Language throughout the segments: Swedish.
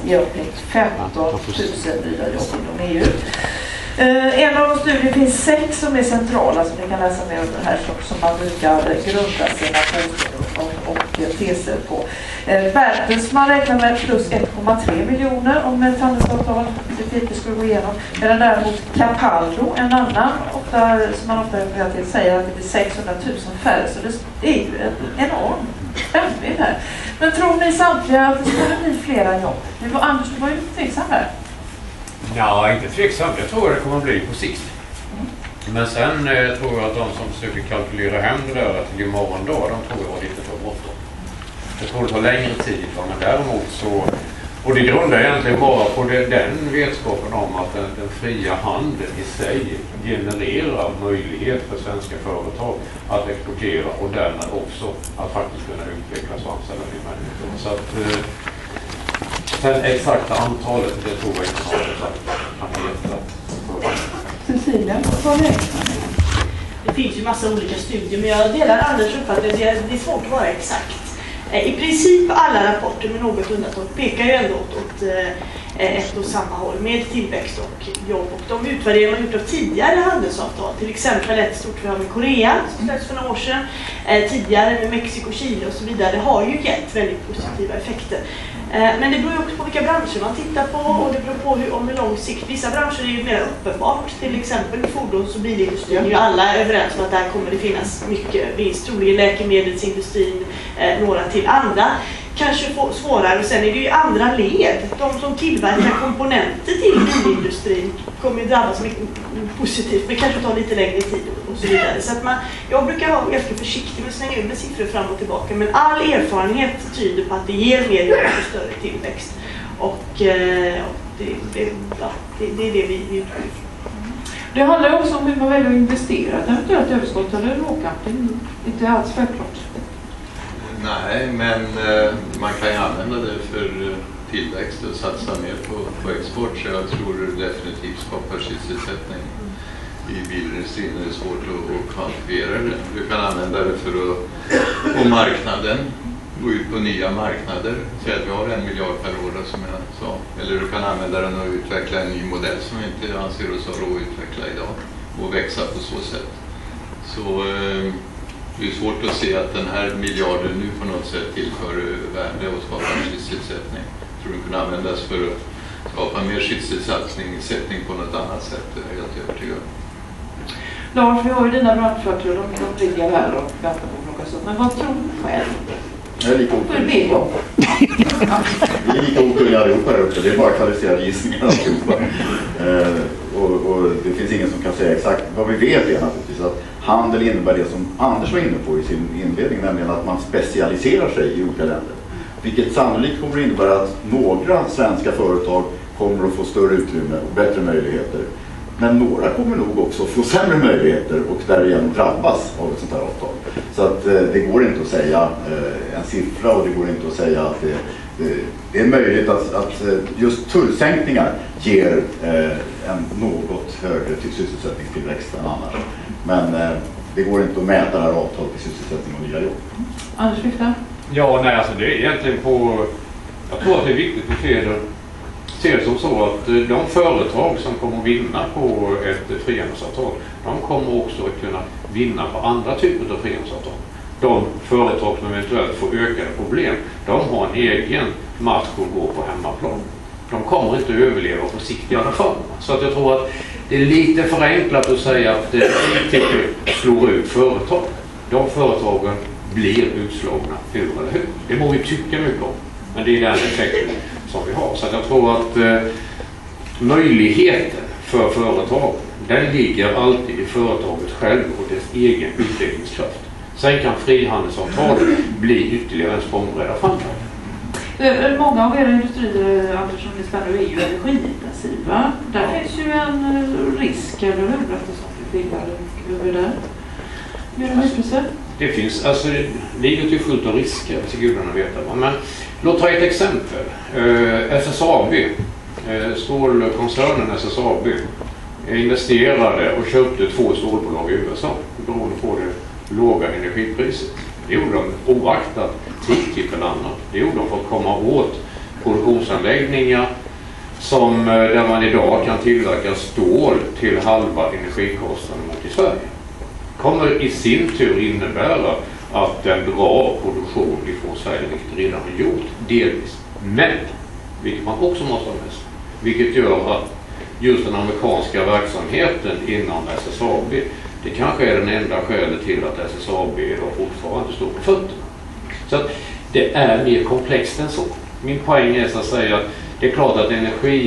ger omkring 15 000 nya jobb inom EU. En av de studier finns 6 som är centrala som ni kan läsa mer om det här som man brukar grunda sina och teser på. Bertelsmann räknar med plus 1,3 miljoner om ett handelsavtal det skulle gå igenom. Medan däremot Capaldo, en annan som man ofta refererar till, säger att det blir 600 000 färre. Så det är ju en enorm spännvidd här. Men tror ni samtliga att det skulle bli flera jobb? Anders, du var ju tveksam där. Ja, inte tveksam. Jag tror att det kommer att bli på sikt. Men sen tror jag att de som försöker kalkylera hem det där till imorgon då, de tror jag var lite för bråttom. Jag tror det tar längre tid, men däremot så, och det grundar egentligen bara på den vetskapen om att den fria handeln i sig genererar möjlighet för svenska företag att exportera och därmed också att faktiskt kunna utvecklas och anställa nya människor. Så att sen exakta antalet, det tror jag inte kan veta. Cecilia, vad räknar ni? Det finns ju massa olika studier, men jag delar Anders uppfattning att det är svårt att vara exakt. I princip alla rapporter med något undantag pekar ju ändå åt ett och samma håll med tillväxt och jobb. Och de utvärderingar man gjort av tidigare handelsavtal, till exempel ett stort vi har med Korea som släpptes för några år sedan, tidigare med Mexiko, Chile och så vidare, har ju gett väldigt positiva effekter. Men det beror ju också på vilka branscher man tittar på och det beror på hur lång sikt. Vissa branscher är ju mer uppenbart, till exempel fordons- och bilindustrin. Ja. Ju alla överens om att där kommer det finnas mycket vinst, troligen läkemedelsindustrin, några till andra. Kanske svårare, och sen är det ju andra led. De som tillverkar komponenter till bilindustrin kommer ju drabbas mycket positivt, men kanske ta lite längre tid och så vidare. Så att jag brukar vara ganska försiktig med att slänga ut med siffror fram och tillbaka, men all erfarenhet tyder på att det ger mer jobb och större tillväxt. Och det är det vi utgår ifrån. Det handlar också om hur man väljer att investera. Eventuellt överskott eller råkant. Inte alls självklart. Nej, men man kan ju använda det för tillväxt och satsa mer på export. Så jag tror det definitivt skapar sysselsättning i bilindustrin. Det är svårt att kvantifiera det. Du kan använda det för att marknaden, gå ut på nya marknader. Säg att vi har 1 miljard per år som jag sa. Eller du kan använda den och utveckla en ny modell som vi inte anser oss ha råd att utveckla idag. Och växa på så sätt. Så det är svårt att se att den här miljarden nu på något sätt tillför värde och skapar sysselsättning. Jag tror den kan användas för att skapa mer sysselsättning på något annat sätt. Det är jag helt övertygad. Lars, vi har ju dina branschföretag, de ligger här och väntar på något sånt. Men vad tror du själv? Jag är lika okunnig. Vi är lika okunniga allihopa här uppe. Det är bara kvalificerade gissningar allihopa. Och det finns ingen som kan säga exakt. Vad vi vet är naturligtvis att handel innebär det som Anders var inne på i sin inledning, nämligen att man specialiserar sig i olika länder. Vilket sannolikt kommer att innebära att några svenska företag kommer att få större utrymme och bättre möjligheter. Men några kommer nog också få sämre möjligheter och därigenom drabbas av ett sånt här avtal. Så att det går inte att säga en siffra, och det går inte att säga att det är möjligt att just tullsänkningar ger en något högre sysselsättningstillväxt än annars. Men det går inte att mäta det här avtalet i sysselsättning och nya jobb. Anders Wifta? Ja, nej, alltså det är egentligen på... Jag tror att det är viktigt att se det som så att de företag som kommer att vinna på ett frihandelsavtal, de kommer också att kunna vinna på andra typer av frihandelsavtal. De företag som eventuellt får ökade problem, de har en egen match att gå på hemmaplan. De kommer inte att överleva på sikt i alla fall. Så att jag tror att det är lite förenklat att säga att IT slår ut företag. De företagen blir utslagna hur eller hur. Det må vi tycka mycket om, men det är den effekten som vi har. Så att jag tror att möjligheten för företag, den ligger alltid i företaget själv och dess egen utvecklingskraft. Sen kan frihandelsavtalet bli ytterligare en språngbräda framåt. Många av era industrier, Anders, som ni spänner, är ju energiintensiva. Där finns ju en risk, eller hur? Eftersom det skiljer över där. Hur är det mycket? Det finns, alltså livet är fullt av risker, till gudarna veta. Men låt ta ett exempel. SSAB, stålkoncernen SSAB, investerade och köpte 2 stålbolag i USA beroende på det låga energipriset. Det gjorde de oaktat TTIP eller annat. Det gjorde de för att komma åt produktionsanläggningar där man idag kan tillverka stål till halva energikostnaden mot i Sverige. Kommer i sin tur innebära att en bra produktion ifrån Sverige, vilket redan är gjort, delvis. Men, vilket man också måste ha med sig, vilket gör att just den amerikanska verksamheten inom SSAB, det kanske är den enda skälet till att SSAB idag fortfarande står på fötterna. Så att det är mer komplext än så. Min poäng är så att säga att det är klart att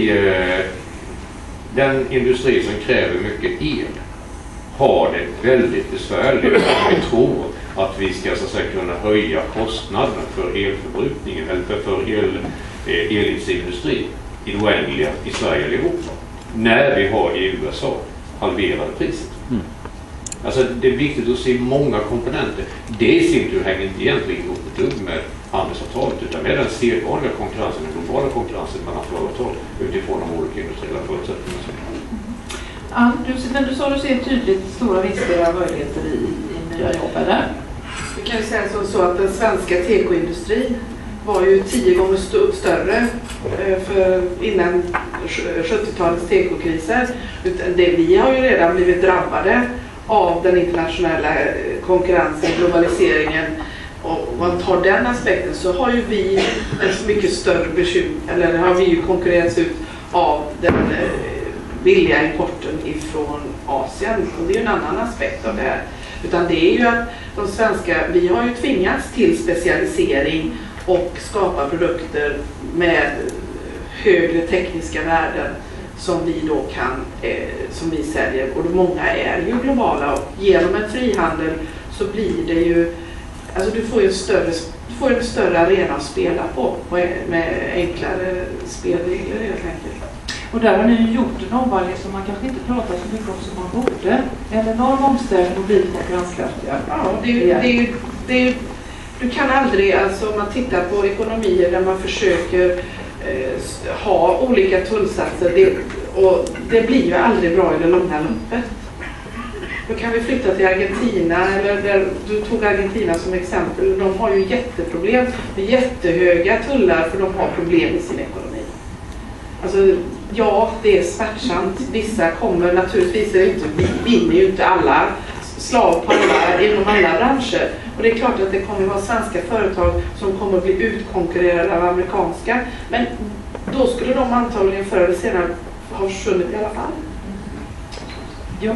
den industri som kräver mycket el har det väldigt besvärligt om vi tror att vi ska så att säga kunna höja kostnaden för elförbrukningen eller för elindustrin i det oändliga i Sverige eller Europa. När vi har i USA halverade priset. Alltså det är viktigt att se många komponenter. Det i sin tur hänger inte egentligen ihop ett dugg med handelsavtalet, utan med den sedvanliga konkurrensen, den globala konkurrensen mellan företag utifrån de olika industriella förutsättningarna. Du sa du ser tydligt stora vinster och möjligheter i nya jobb, eller? Vi kan ju säga så att den svenska tekoindustrin var ju 10 gånger större innan 70-talets tekokriser. Vi har ju redan blivit drabbade av den internationella konkurrensen, globaliseringen. Och om man tar den aspekten så har ju vi en mycket större bekymmer, eller har vi ju konkurrerats ut av den billiga importen ifrån Asien. Och det är ju en annan aspekt av det här. Utan det är ju att vi har ju tvingats till specialisering och skapa produkter med högre tekniska värden som vi då som vi säljer. Och många är ju globala, och genom en frihandel så blir det ju, alltså du får ju en större arena att spela på med enklare spelregler helt enkelt. Och där har ni gjort en omvandling som man kanske inte pratar så mycket om som man borde. En enorm omställning och bli konkurrenskraftiga. Ja, du kan aldrig, alltså om man tittar på ekonomier där man försöker ha olika tullsatser, det blir ju aldrig bra i det långa loppet. Då kan vi flytta till Argentina, eller där du tog Argentina som exempel. De har ju jätteproblem med jättehöga tullar för de har problem i sin ekonomi. Alltså, ja, det är smärtsamt. Vissa kommer naturligtvis, vinner ju inte alla slag på inom alla branscher. Och det är klart att det kommer att vara svenska företag som kommer att bli utkonkurrerade av amerikanska. Men då skulle de antagligen förr eller senare ha försvunnit i alla fall. Ja.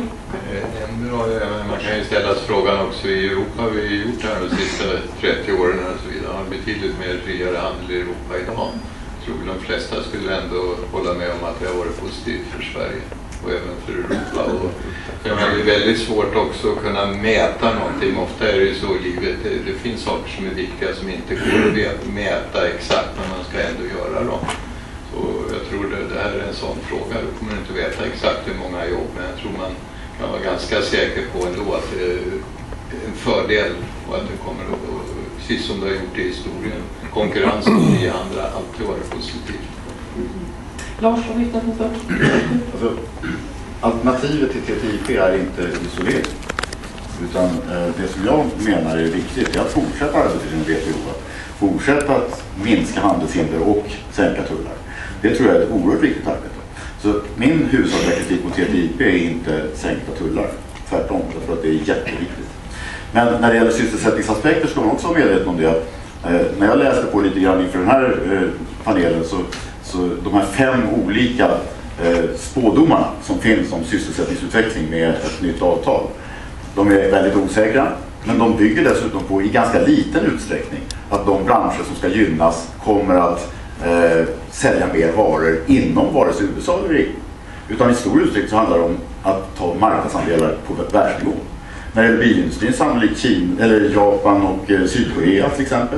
Man kan ju ställa frågan också i Europa. Vi har gjort det här de sista 30 åren och så vidare. Har betydligt mer friare handel i Europa idag. Jag tror de flesta skulle ändå hålla med om att det har varit positivt för Sverige och även för Europa. Och det är väldigt svårt också att kunna mäta någonting. Ofta är det ju så i livet. Det finns saker som är viktiga som inte går att mäta exakt, men man ska ändå göra dem. Så jag tror det här är en sån fråga. Du kommer inte veta exakt hur många jobb, men jag tror man kan vara ganska säker på ändå att det är en fördel och att det kommer att, precis som det har gjort i historien, konkurrens och frihandel alltid varit positivt. Lars, har vi hittat något först? Alltså, alternativet till TTIP är inte isolering. Utan det som jag menar är viktigt är att fortsätta arbetet inom WTO, att fortsätta att minska handelshinder och sänka tullar. Det tror jag är ett oerhört viktigt arbete. Så min huvudsakliga kritik mot TTIP är inte sänkta tullar. Tvärtom, jag tror att det är jätteviktigt. Men när det gäller sysselsättningsaspekter ska man också vara medveten om det. När jag läste på lite grann inför den här panelen så de här 5 olika spådomarna som finns om sysselsättningsutveckling med ett nytt avtal. De är väldigt osäkra, men de bygger dessutom på i ganska liten utsträckning att de branscher som ska gynnas kommer att sälja mer varor inom vare sig USA eller EU. Utan i stor utsträckning så handlar det om att ta marknadsandelar på världsnivå. När det gäller bilindustrin sannolikt Kina, eller Japan och Sydkorea till exempel.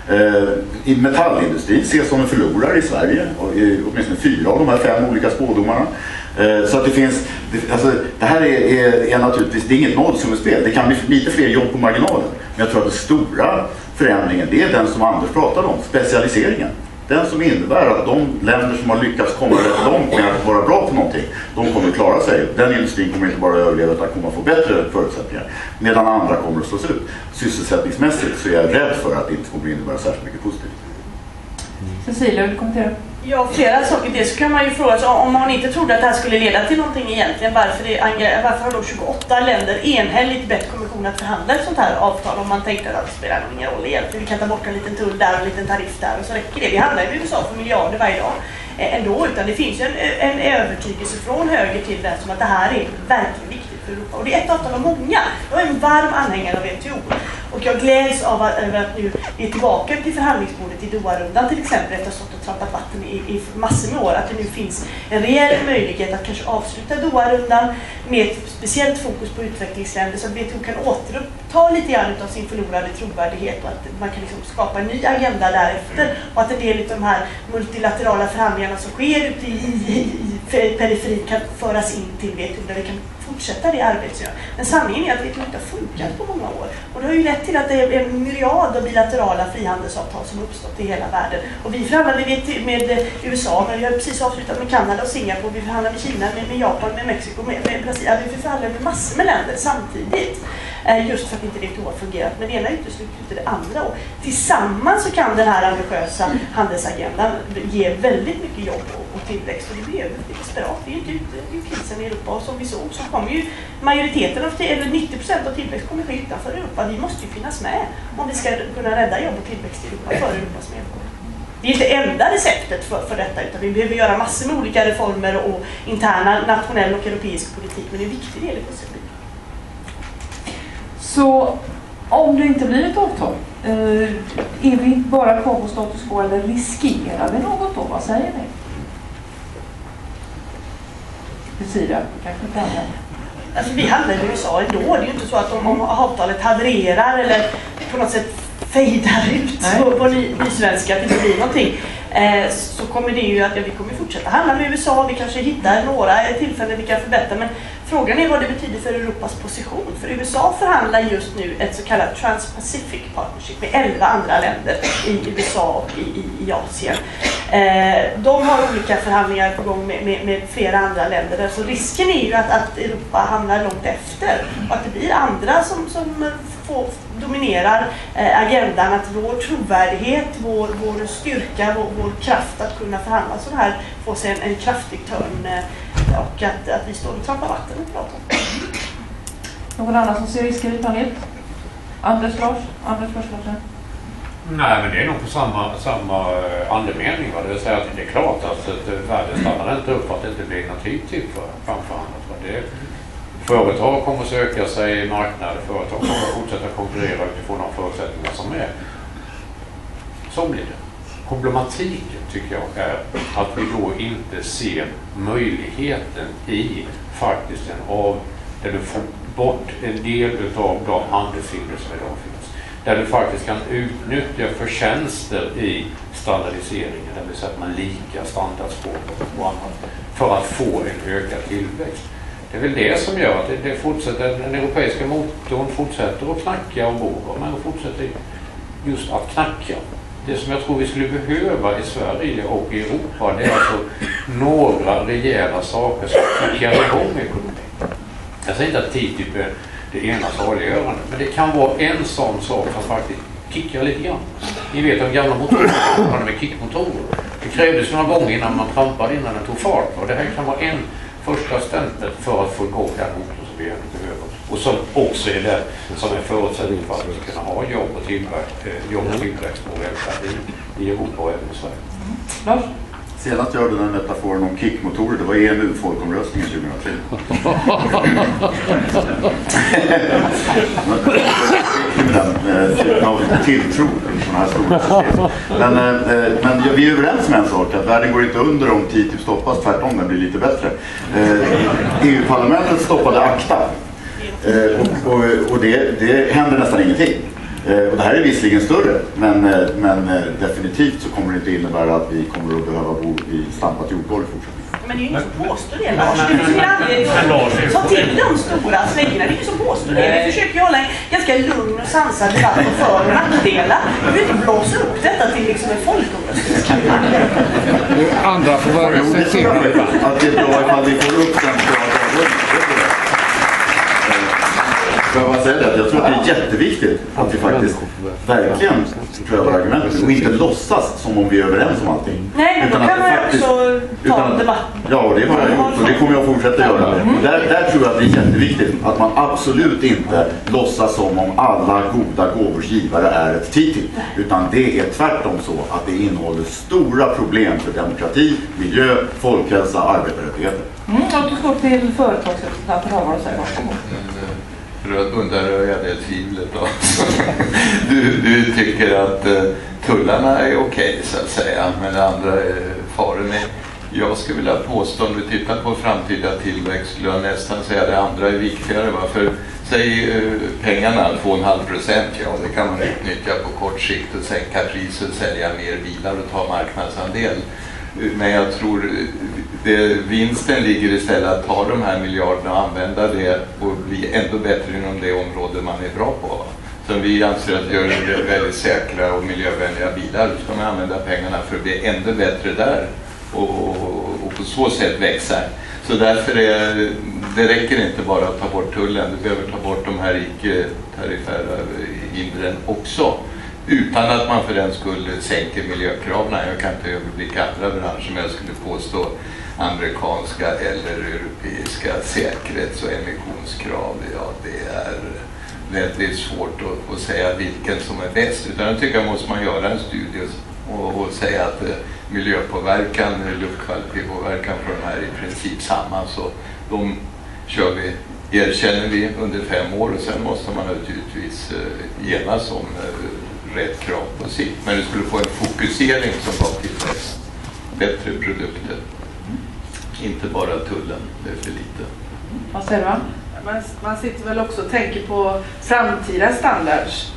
I metallindustrin ses som en förlorare i Sverige, åtminstone 4 av de här 5 olika spådomarna. Så att det finns, det här är naturligtvis, det är inget nollsummespel. Det kan bli lite fler jobb på marginalen. Men jag tror att den stora förändringen, det är den som Anders pratade om, specialiseringen. Den som innebär att de länder som har lyckats komma rätt långt med att vara bra på någonting, de kommer att klara sig. Den industrin kommer inte bara att överleva utan kommer att få bättre förutsättningar. Medan andra kommer att slås ut. Sysselsättningsmässigt så är jag rädd för att det inte kommer att innebära särskilt mycket positivt. Cecilia, vill du kommentera? Ja, flera saker. Det så kan man ju fråga sig om man inte trodde att det här skulle leda till någonting egentligen. Varför har då 28 länder enhälligt bett kommissionen att förhandla ett sånt här avtal om man tänkte att det spelar nog ingen roll egentligen. Vi kan ta bort en liten tull där och en liten tariff där och så räcker det. Vi handlar i USA för miljarder varje dag ändå, utan det finns ju en övertygelse från höger till vänster som att det här är verkligen viktigt för Europa. Och det är ett avtal av många. Jag är en varm anhängare av WTO. Och jag gläds över att nu är tillbaka till förhandlingsbordet i Doha-rundan till exempel efter att ha stått och trampat vatten i massor med år. Att det nu finns en reell möjlighet att kanske avsluta Doha-rundan med ett speciellt fokus på utvecklingsländer så att WTO kan återuppta lite grann av sin förlorade trovärdighet och att man kan liksom skapa en ny agenda därefter. Och att en del av de här multilaterala förhandlingarna som sker ute i periferin kan föras in till WTO där vi kan fortsätta det arbetet. Men sanningen är att WTO inte har funkat på många år. Och det har ju lett till att det är en myriad av bilaterala frihandelsavtal som har uppstått i hela världen. Och vi förhandlade med USA, men vi har precis avslutat med Kanada och Singapore. Vi förhandlar med Kina, med Japan, med Mexiko, med Brasilien. Vi förhandlar med massor med länder samtidigt. Just för att inte WTO har fungerat. Men det ena utesluter inte det andra. Och tillsammans så kan den här ambitiösa handelsagendan ge väldigt mycket jobb och tillväxt. Och det behöver vi desperat. Det är ju inte krisen i Europa. Och som vi såg så kommer ju majoriteten av, eller 90% av tillväxt kommer ske utanför Europa. Vi måste ju finnas med om vi ska kunna rädda jobb och tillväxt i Europa för Europas medborgare. Det är inte enda receptet för detta, utan vi behöver göra massor med olika reformer och interna, nationell och europeisk politik. Men det är en viktig del i processen. Så om det inte blir ett avtal, är vi bara kvar på status quo eller riskerar vi något då? Vad säger ni? Cecilia, kanske inte andra. Alltså vi handlar i USA ändå. Det är ju inte så att om avtalet havererar eller på något sätt fejdar ut på nysvenska att det inte blir någonting. Så kommer det ju att vi kommer fortsätta handla med USA. Vi kanske hittar några tillfällen vi kan förbättra. Men frågan är vad det betyder för Europas position. För USA förhandlar just nu ett så kallat Trans-Pacific Partnership med 11 andra länder i USA och i Asien. De har olika förhandlingar på gång med flera andra länder. Så risken är ju att Europa hamnar långt efter. Och att det blir andra som dominerar agendan, att vår trovärdighet, vår styrka, vår kraft att kunna förhandla så här får sig en kraftig törn och att vi står och trampar vatten och pratar. Någon annan som ser risker i panel? Anders först. Nej, men det är nog på samma andemening. Det vill säga att det är klart att världen stannar inte upp för att det inte blir någon tid till för framförhandlat. Företag kommer att söka sig i marknader, företag kommer att fortsätta konkurrera utifrån de förutsättningar som är. Så blir det. Problematiken tycker jag är att vi då inte ser möjligheten i faktiskt där du får bort en del av de handelshinder som idag finns. Där du faktiskt kan utnyttja förtjänster i standardiseringen, det vill säga att man lika standardspråk och annat för att få en ökad tillväxt. Det är väl det som gör att det fortsätter, den europeiska motorn fortsätter att knacka och boga, men det fortsätter just att knacka. Det som jag tror vi skulle behöva i Sverige och i Europa, det är alltså några rejäla saker som kickar igång ekonomin. Jag säger inte att TTIP är det ena saliggörande, men det kan vara en sån sak som faktiskt kickar lite grann. Ni vet de gamla motorerna med kickmotorer. Det krävdes några gånger innan man trampade innan den tog fart. Och det här kan vara en första stämpel för att få igång den motorn som vi behöver. Och som också är det som är förutsättning för att vi ska kunna ha jobb och tillväxt och välfärd i Europa och även i Sverige. Lars? Senast jag hörde den metaforen om kickmotorer, det var EMU-folkomröstningen 2003. Tilltro till sådana här stora system. Men vi är överens med en sak, att världen går inte under om TTIP stoppas, tvärtom, den blir lite bättre. EU-parlamentet stoppade ACTA. Och det händer nästan ingenting. Och det här är visserligen större, men definitivt så kommer det inte innebära att vi kommer att behöva bo i stampat jordgolv i fortsättningen. Men det är ju ingen som påstår det, Lars. Det finns ingen anledning att ta till de stora slängorna. Det är ingen som påstår det. Vi försöker ju hålla en ganska lugn och sansad debatt om för- och nackdelar. Vi vill inte blåsa upp detta till liksom en folkomröstningskampanj. Andra får vara att det är bra ifall vi får upp den på Får jag bara säga det? Jag tror att det är jätteviktigt att vi faktiskt verkligen prövar argumenten och inte låtsas som om vi är överens om allting. Nej, men då kan man också ta en debatt. Ja, och det har jag gjort och det kommer jag att fortsätta göra. Där tror jag att det är jätteviktigt att man absolut inte låtsas som om alla goda gåvors givare är ett TTIP. Utan det är tvärtom så att det innehåller stora problem för demokrati, miljö, folkhälsa, arbetarrättigheter. Och du står till företagsrepresentanter har vad säger varsågod. För att undanröja det tvivlet då. Du tycker att tullarna är okej, så att säga, men det andra är faror. Jag skulle vilja påstå, om vi tittar på framtida tillväxt, skulle jag nästan säga att det andra är viktigare. För säg pengarna 2,5%, ja det kan man utnyttja på kort sikt och sänka priset, sälja mer bilar och ta marknadsandel. Men jag tror vinsten ligger istället att ta de här miljarderna och använda det och bli ändå bättre inom det område man är bra på. Så vi anser att göra det väldigt säkra och miljövänliga bilar, så ska man använda pengarna för att bli ändå bättre där och på så sätt växa. Så därför det räcker inte bara att ta bort tullen, du behöver ta bort de här icke-tariffära hindren också. Utan att man för den skull sänker miljökraven. Jag kan inte överblicka andra branscher, men jag skulle påstå amerikanska eller europeiska säkerhets- och emissionskrav. Ja, det är väldigt svårt att säga vilken som är bäst. Utan jag tycker måste man göra en studie och säga att miljöpåverkan, luftkvalitetspåverkan för de här är i princip samma. Så de erkänner vi under 5 år och sen måste man naturligtvis genas om rätt krav på sikt. Men du skulle få en fokusering som var tillväxt. Bättre produkter. Inte bara tullen, det är för lite. Vad säger du? Man sitter väl också och tänker på framtida standards.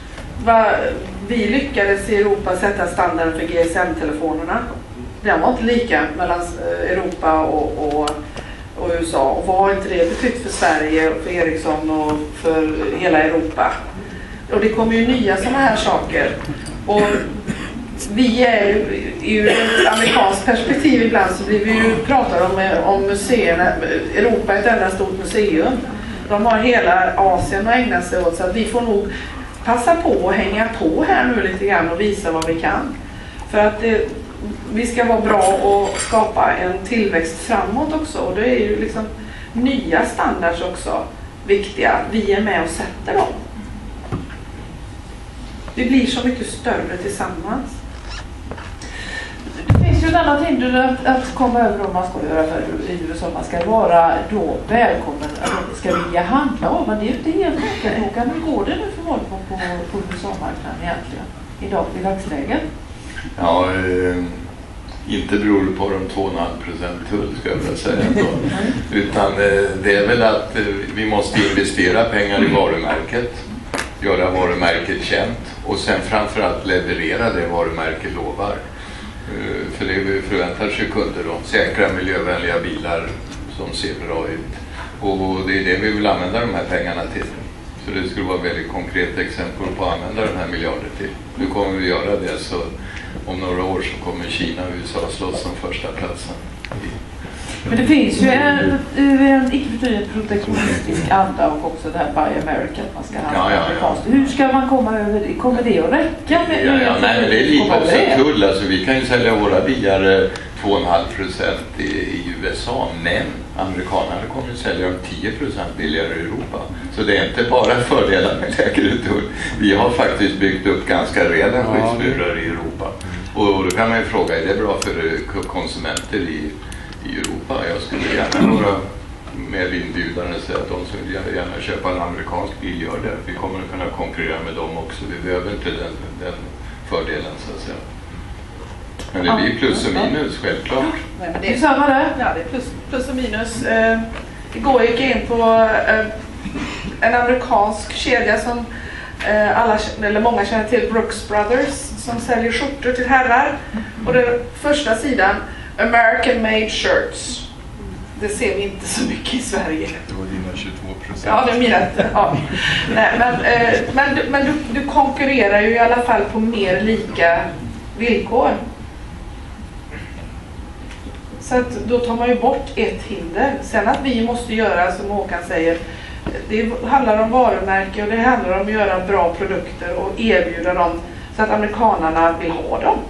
Vi lyckades i Europa sätta standarden för GSM-telefonerna. Den var inte lika mellan Europa och USA. Och vad har inte det betytt för Sverige, för Ericsson och för hela Europa? Och det kommer ju nya sådana här saker. Och vi är ju ur ett amerikanskt perspektiv ibland så blir vi ju pratar om museerna. Europa är ett enda stort museum. De har hela Asien att ägna sig åt, så att vi får nog passa på och hänga på här nu lite grann och visa vad vi kan. För att vi ska vara bra och skapa en tillväxt framåt också. Och det är ju liksom nya standards också viktiga. Vi är med och sätter dem. Vi blir så mycket större tillsammans. Det finns ju ett annat hinder att komma över om man ska göra för i USA. Man ska vara då välkommen, att man ska vilja handla av. Men det är ju inte helt enkelt. Hur går det nu för Volvo på USA-marknaden egentligen? I dagsläget? Ja, inte beror det på de 2,5% tull ska jag vilja säga då. Utan det är väl att vi måste investera pengar i varumärket. Göra varumärket känt och sen framförallt leverera det varumärket lovar. För det vi förväntar sig kunder då. Säkra miljövänliga bilar som ser bra ut. Och det är det vi vill använda de här pengarna till. Så det skulle vara ett väldigt konkret exempel på att använda de här miljarder till. Nu kommer vi göra det, så om några år så kommer Kina och USA slåss som första platsen. Men det finns ju en icke-betydligt protektionistisk anda och också det här Buy America, att man ska handla amerikanskt. Hur ska man komma över det? Kommer det att räcka? Nej, men det är lite också tull. Alltså, vi kan ju sälja våra bilar 2,5% i USA, men amerikanerna kommer ju sälja dem 10% billigare i Europa. Så det är inte bara fördelar med lägre tull. Vi har faktiskt byggt upp ganska rejäla skyddsmurar i Europa. Och då kan man ju fråga, är det bra för konsumenter i Europa? Jag skulle gärna vara mer inbjudande och säga att de som vill gärna köpa en amerikansk bil gör det. Vi kommer att kunna konkurrera med dem också. Vi behöver inte den fördelen så att säga. Men det blir plus och minus, självklart. Nej, men det är samma där. Ja, det är plus och minus. Igår gick jag in på en amerikansk kedja som många känner till, Brooks Brothers, som säljer skjortor till herrar. Och den första sidan, American made shirts. Det ser vi inte så mycket i Sverige. Det var dina 22%. Ja, det är mina. Ja. Nej, men du konkurrerar ju i alla fall på mer lika villkor. Så att då tar man ju bort ett hinder. Sen att vi måste göra, som Håkan säger, det handlar om varumärke och det handlar om att göra bra produkter och erbjuda dem så att amerikanerna vill ha dem.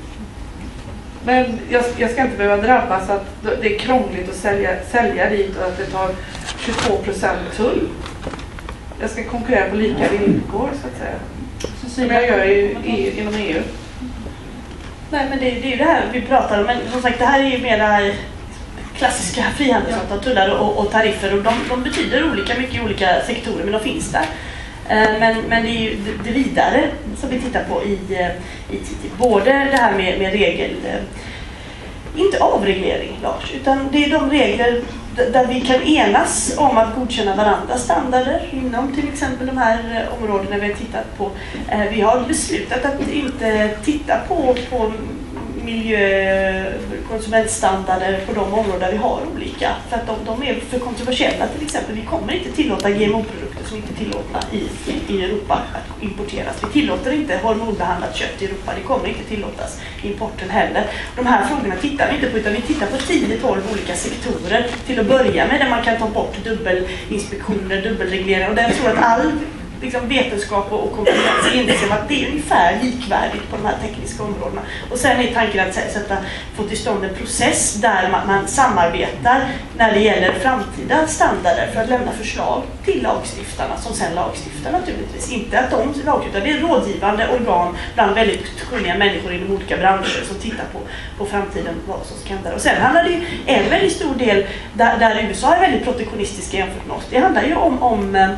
Men jag ska inte behöva drabbas att det är krångligt att sälja dit och att det tar 22% tull. Jag ska konkurrera på lika villkor så att säga. Som jag gör inom EU. Nej, men det är ju det här vi pratar om. Men som sagt, det här är ju mer det här klassiska frihandelsavtal, tullar och tariffer. Och de betyder olika mycket i olika sektorer, men de finns där. Men det är ju det vidare som vi tittar på i TTIP. Både det här med regel, inte avreglering Lars, utan det är de regler där vi kan enas om att godkänna varandras standarder inom till exempel de här områdena vi har tittat på. Vi har beslutat att inte titta på miljö, konsumentstandarder på de områden där vi har olika. För att de är för kontroversiella till exempel. Vi kommer inte tillåta GMO-produkter som inte är tillåtna i Europa att importeras. Vi tillåter inte hormonbehandlat kött i Europa. Det kommer inte tillåtas i importen heller. De här frågorna tittar vi inte på, utan vi tittar på 10-12 olika sektorer till att börja med, där man kan ta bort dubbelinspektioner, dubbelregleringar. Och där jag tror att all vetenskap och kompetens inser att det är ungefär likvärdigt på de här tekniska områdena. Och sen är tanken att få till stånd en process där man samarbetar när det gäller framtida standarder för att lämna förslag till lagstiftarna som sen lagstiftar naturligtvis. Inte att de lagstiftar, det är rådgivande organ bland väldigt kunniga människor inom olika branscher som tittar på framtiden, vad som ska hända. Och sen handlar det ju en väldigt stor del där USA är väldigt protektionistiska jämfört med oss. Det handlar ju om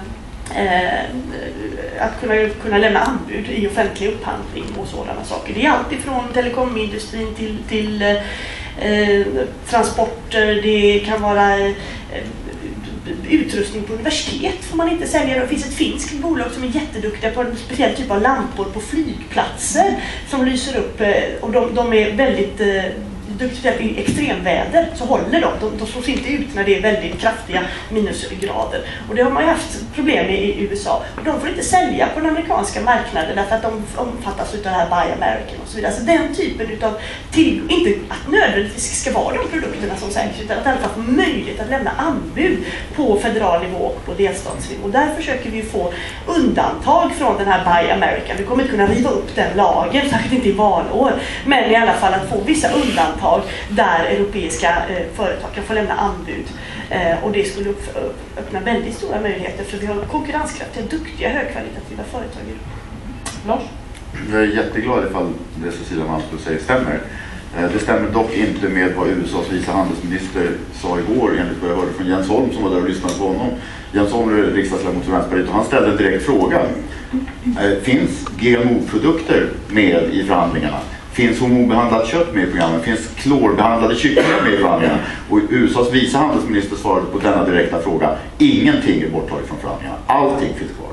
att kunna lämna anbud i offentlig upphandling och sådana saker. Det är allt ifrån telekomindustrin till transporter, det kan vara utrustning på universitet får man inte sälja. Det finns ett finskt bolag som är jätteduktiga på en speciell typ av lampor på flygplatser som lyser upp, och de är väldigt duktiga i extremväder, så håller de slås inte ut när det är väldigt kraftiga minusgrader. Och det har man ju haft problem med i USA. Och de får inte sälja på den amerikanska marknaden därför att de omfattas av det här Buy American och så vidare. Så den typen av inte att nödvändigtvis ska vara de produkterna som säljs, utan att i alla fall få möjlighet att lämna anbud på federal nivå och på delstatsnivå. Och där försöker vi få undantag från den här Buy American. Vi kommer inte kunna riva upp den lagen, särskilt inte i valår, men i alla fall att få vissa undantag där europeiska företag kan få lämna anbud. Och det skulle öppna väldigt stora möjligheter, för vi har konkurrenskraftiga, duktiga, högkvalitativa företag i Europa. Lars? Jag är jätteglad ifall det Cecilia Malmström säger stämmer. Det stämmer dock inte med vad USAs vice handelsminister sa igår, enligt vad jag hörde från Jens Holm som var där och lyssnade på honom. Jens Holm är riksdagsledamot för Vänsterpartiet och han ställde en direkt fråga. Finns GMO-produkter med i förhandlingarna? Finns hormonbehandlat kött med i programmet? Finns klorbehandlade kycklingar med i förhandlingarna? Och USAs vice handelsminister svarade på denna direkta fråga: ingenting är borttaget från förhandlingarna. Allting finns kvar.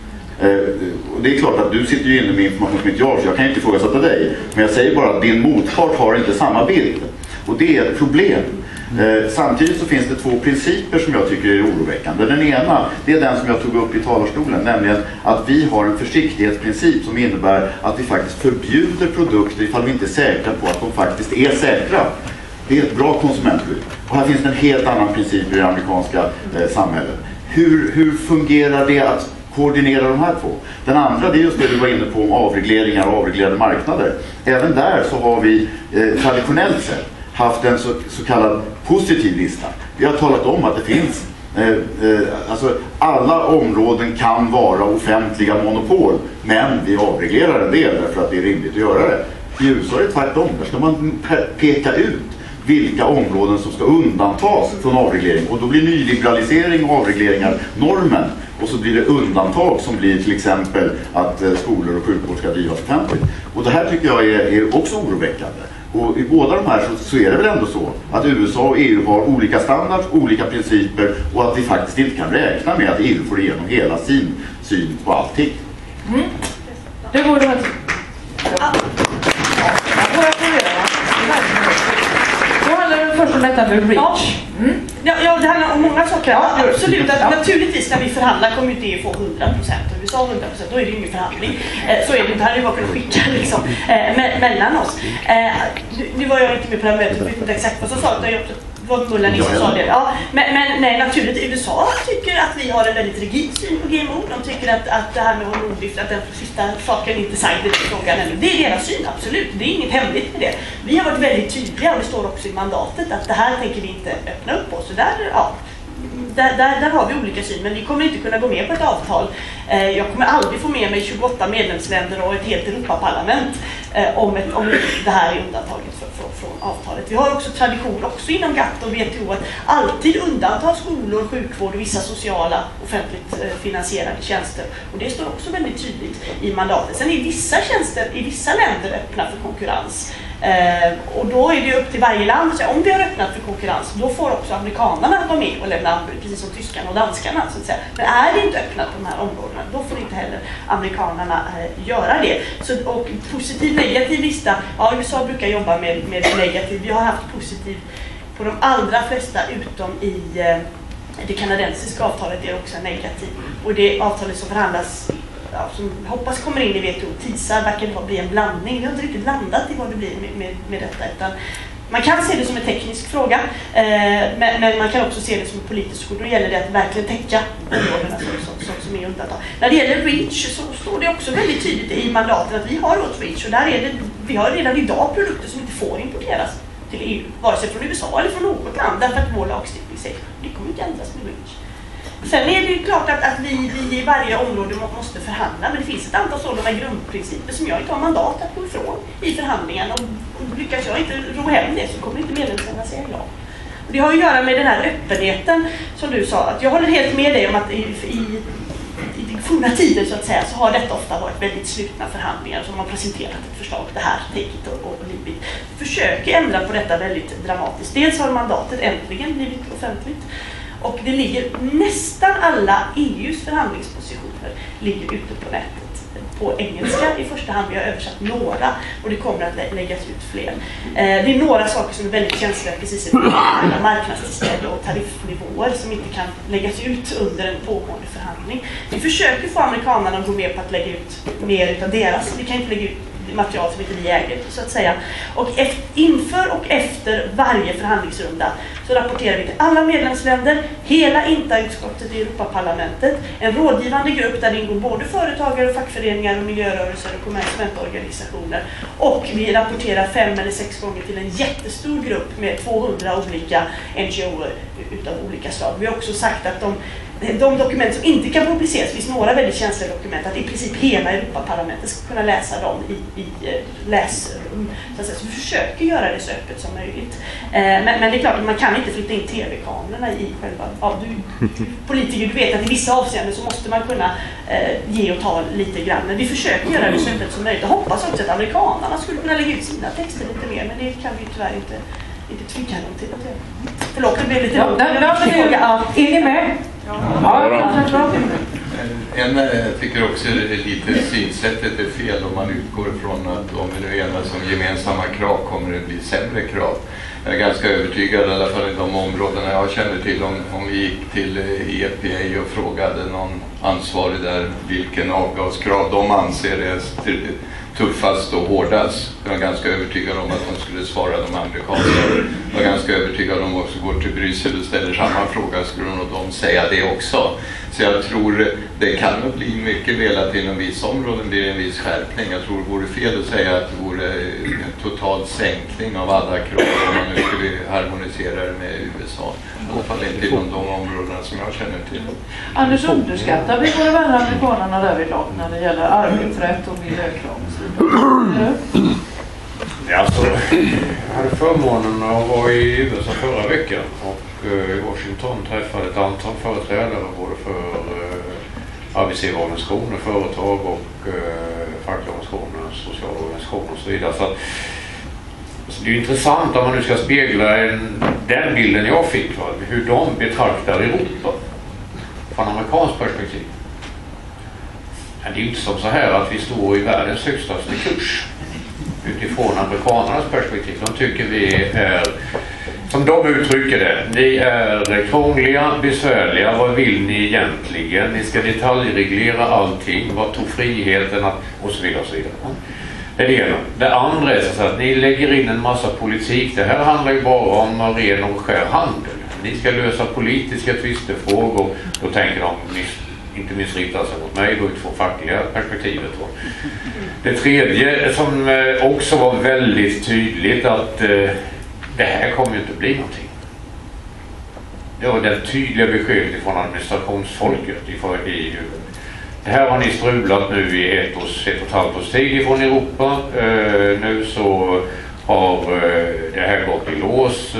Och det är klart att du sitter ju inne med information som inte jag har, så jag kan inte ifrågasätta dig. Men jag säger bara att din motpart har inte samma bild. Och det är ett problem. Samtidigt så finns det två principer som jag tycker är oroväckande. Den ena, det är den som jag tog upp i talarstolen, nämligen att vi har en försiktighetsprincip som innebär att vi faktiskt förbjuder produkter ifall vi inte är säkra på att de faktiskt är säkra. Det är ett bra konsumentskydd. Och här finns det en helt annan princip i det amerikanska samhället. Hur fungerar det att koordinera de här två? Den andra, det är just det du var inne på om avregleringar och avreglerade marknader. Även där så har vi traditionellt sett haft en så kallad positiv lista. Vi har talat om att det finns alltså alla områden kan vara offentliga monopol, men vi avreglerar en del därför att det är rimligt att göra det. I USA är det tvärtom. Där ska man peka ut vilka områden som ska undantas från avreglering, och då blir nyliberalisering och avregleringar normen, och så blir det undantag som blir till exempel att skolor och sjukvård ska drivas offentligt. Och det här tycker jag är också oroväckande. Och i båda de här så är det väl ändå så att USA och EU har olika standards, olika principer, och att vi faktiskt inte kan räkna med att EU får igenom hela sin syn på allting. Det går det att... Då handlar det först om detta med REACH. Ja, det handlar om många saker. Ja, absolut. Naturligtvis när vi förhandlar kommer inte EU få 100%. Om vi sa 100%, då är det ingen förhandling. Så är det inte. Här är det bara att skicka liksom, mellan oss. Nu var jag inte med på det här mötet, jag vet inte exakt vad som sa. vad Mulla Nisse sa det. Ja, men nej, naturligt. USA tycker att vi har en väldigt rigid syn på GMO. De tycker att det här med hormongift, att den sista saken inte sagd i frågan ännu. Det är deras syn, absolut. Det är inget hemligt med det. Vi har varit väldigt tydliga, och det står också i mandatet, att det här tänker vi inte öppna upp på. Så där har vi olika syn, men vi kommer inte kunna gå med på ett avtal. Jag kommer aldrig få med mig 28 medlemsländer och ett helt Europaparlament om det här är undantaget från avtalet. Vi har också tradition också inom GATT och WTO att alltid undanta skolor, sjukvård och vissa sociala offentligt finansierade tjänster. Och det står också väldigt tydligt i mandatet. Sen är vissa tjänster i vissa länder öppna för konkurrens. Och då är det upp till varje land. Så om vi har öppnat för konkurrens, då får också amerikanerna vara med och lämna anbud, precis som tyskarna och danskarna. Så att säga. Men är det inte öppnat på de här områdena, då får inte heller amerikanerna göra det. Så, och positiv, negativ lista, ja, USA brukar jobba med negativ. Vi har haft positiv på de allra flesta, utom i det kanadensiska avtalet är också negativ. Och det avtalet som förhandlas, som hoppas kommer in i WTO, TISA, verkar bli en blandning. Vi har inte riktigt landat i vad det blir med detta, utan man kan se det som en teknisk fråga, men man kan också se det som en politisk fråga. Då gäller det att verkligen täcka områdena som är undantag. När det gäller REACH så står det också väldigt tydligt i mandatet att vi har åt REACH, och där är det, vi har redan idag produkter som inte får importeras till EU, vare sig från USA eller från något land, därför att vår lagstiftning säger det kommer inte ändras med REACH. Sen är det ju klart att vi i varje område måste förhandla, men det finns ett antal sådana grundprinciper som jag inte har mandat att gå ifrån i förhandlingarna, och lyckas jag inte ro hem det så kommer inte medlemsländerna säga ja. Och det har att göra med den här öppenheten som du sa, att jag håller helt med dig om att i forna tider så att säga så har detta ofta varit väldigt slutna förhandlingar som har presenterat ett förslag, det här, take it och leave it. Försöker ändra på detta väldigt dramatiskt. Dels har mandatet äntligen blivit offentligt, och det ligger nästan alla EUs förhandlingspositioner ligger ute på nätet. På engelska i första hand, vi har översatt några och det kommer att läggas ut fler. Det är några saker som är väldigt känsliga, precis som alla marknadstillstånd och tariffnivåer som inte kan läggas ut under en pågående förhandling. Vi försöker få amerikanerna att gå med på att lägga ut mer utav deras. Vi kan inte lägga ut material som inte vi äger, så att säga. Och inför och efter varje förhandlingsrunda så rapporterar vi till alla medlemsländer, hela INTA-utskottet i Europaparlamentet, en rådgivande grupp där det ingår både företagare, fackföreningar och miljörörelser och konsumentorganisationer. Och vi rapporterar 5 eller 6 gånger till en jättestor grupp med 200 olika NGO:er utav olika slag. Vi har också sagt att de dokument som inte kan publiceras, finns några väldigt känsliga dokument, att i princip hela Europaparlamentet ska kunna läsa dem i läsrum. Så vi försöker göra det så öppet som möjligt. Men det är klart att man kan inte flytta in tv-kamerorna i själva... Ja, politiker, du vet att i vissa avseenden så måste man kunna ge och ta lite grann. Men vi försöker göra det så öppet som möjligt. Jag hoppas också att amerikanerna skulle kunna lägga ut sina texter lite mer, men det kan vi tyvärr inte tvinga dem till att göra. Förlåt, det blev lite långt. Är ni med? En tycker också lite synsättet är fel om man utgår från att om vi nu enas som gemensamma krav kommer det bli sämre krav. Jag är ganska övertygad, i alla fall i de områdena jag känner till, om vi gick till EPA och frågade någon ansvarig där vilken avgaskrav de anser är tuffast och hårdast. Jag är ganska övertygad om att de skulle svara de amerikanska. Jag är ganska övertygad om att de också går till Bryssel och ställer samma fråga, skulle nog de säga det också. Så jag tror det kan nog bli mycket väl att inom vissa områden blir en viss skärpning. Jag tror det vore fel att säga att det vore en total sänkning av alla krav om man nu skulle harmonisera det med USA. I alla fall inte inom de områdena som jag känner till. Anders, underskattar vi våra vänner amerikanerna därvidlag när det gäller arbetsrätt och miljökrav och så vidare? Alltså, jag hade förmånen att vara i USA förra veckan och i Washington träffade ett antal företrädare både för arbetsgivarorganisationer, företag och fackliga organisationer, sociala organisationer och så vidare. Så att, det är ju intressant om man nu ska spegla den bilden jag fick, hur de betraktar Europa från amerikanskt perspektiv. Men det är ju inte som så här att vi står i världens högstaste kurs utifrån amerikanernas perspektiv. De tycker vi är, som de uttrycker det, ni är krångliga, besvärliga, vad vill ni egentligen? Ni ska detaljreglera allting, vad tog friheten att, och så vidare och så vidare. Det är det ena. Det andra är så att ni lägger in en massa politik. Det här handlar ju bara om ren och skär handel. Ni ska lösa politiska tvistefrågor. Då tänker de, inte minst riktar sig mot mig, då utifrån fackliga perspektivet. Det tredje som också var väldigt tydligt att det här kommer ju inte bli någonting. Det var den tydliga beskedet från administrationsfolket ifrån EU. Det här har ni strulat nu i ett och ett halvt års tid ifrån Europa. Nu så har det här gått i lås.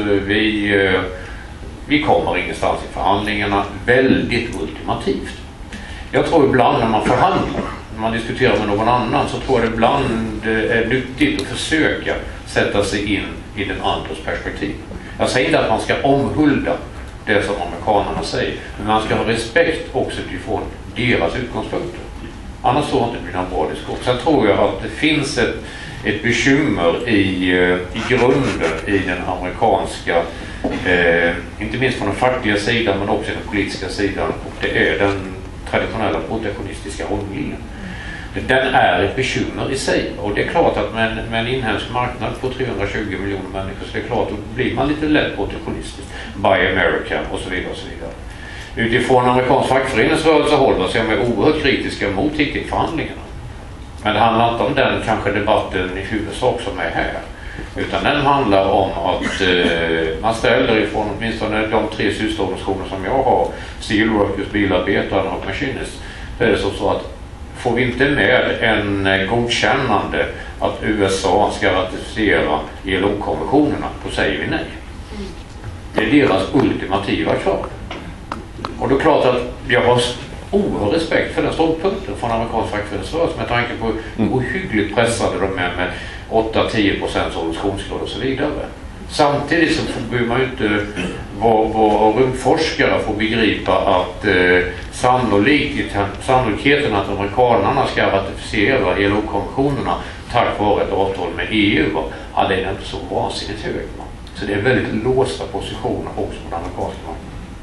Vi kommer ingenstans i förhandlingarna. Väldigt ultimativt. Jag tror ibland när man förhandlar, när man diskuterar med någon annan, så tror jag ibland det är nyttigt att försöka sätta sig in i den andres perspektiv. Jag säger inte att man ska omhulda det som amerikanerna säger, men man ska ha respekt också utifrån deras utgångspunkter. Annars tror jag inte det blir någon bra diskussion. Sen tror jag att det finns ett bekymmer i grunden i den amerikanska, inte minst från den fackliga sidan men också den politiska sidan, och det är den traditionella protektionistiska hållningen. Den är ett bekymmer i sig, och det är klart att med en inhemsk marknad på 320 miljoner människor, så det är klart att blir man lite lätt protektionistisk. Buy America och så vidare och så vidare. Utifrån amerikansk fackföreningsrörelse håller sig med oerhört kritiska mot TTIP-förhandlingarna. Men det handlar inte om den kanske debatten i huvudsak som är här. Utan den handlar om att man ställer ifrån åtminstone de 3 systerorganisationer som jag har, Steelworkers, bilarbetarna och Machinists, det är så att får vi inte med en godkännande att USA ska ratificera ILO-konventionerna, då säger vi nej. Det är deras ultimativa krav. Och då är det klart att jag har oerhörd respekt för den ståndpunkten från amerikansk fackföreningsrörelse med tanke på hur hyggligt pressade de är med 8-10% organisationsgrad och så vidare. Samtidigt så behöver man ju inte vara rymdforskare för att begripa att sannolikheten att amerikanerna ska ratificera ILO-konventionerna tack vare ett avtal med EU, ja, det är inte så vansinnigt hög. Så det är väldigt låsta positioner också på den amerikanska marknaden.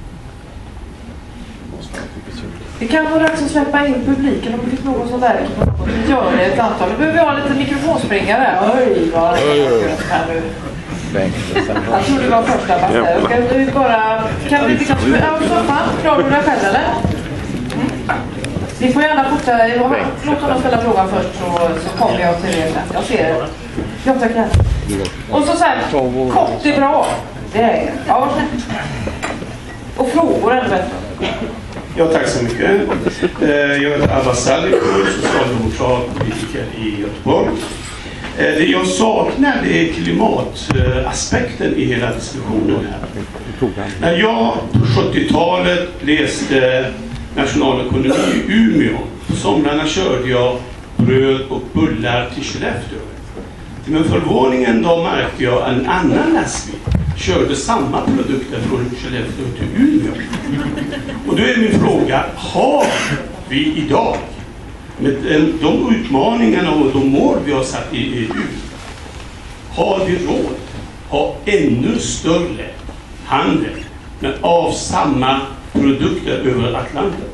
Det kan vara rätt att släppa in publiken om det finns någon som verkar på något. Vi gör det ett antal. Nu behöver vi ha lite mikrofonspringare. Oj, vad kan du? Jag tror det var första basta. Ska du bara... Kan vi kanske... Ja, soffan. Klarar du dig själv, eller? Vi får gärna fortsätta. Låt honom ställa frågan först så kommer jag till det sen. Jag ser det. Jag tackar. Och så här, kort är bra. Det är det. Ja. Och frågor är det bättre. Ja, tack så mycket. Jag heter Abbas Salik, socialdemokrat, politiker i Göteborg. Det jag saknar är klimataspekten i hela diskussionen här. När jag på 70-talet läste nationalekonomi i Umeå, på somrarna körde jag bröd och bullar till Skellefteå. Till min förvåningen då märkte jag en annan lastbil körde samma produkter från Skellefteå till Umeå. Och då är min fråga, har vi idag med de utmaningarna och de mål vi har satt i EU, har vi råd ha ännu större handel men av samma produkter över Atlanten?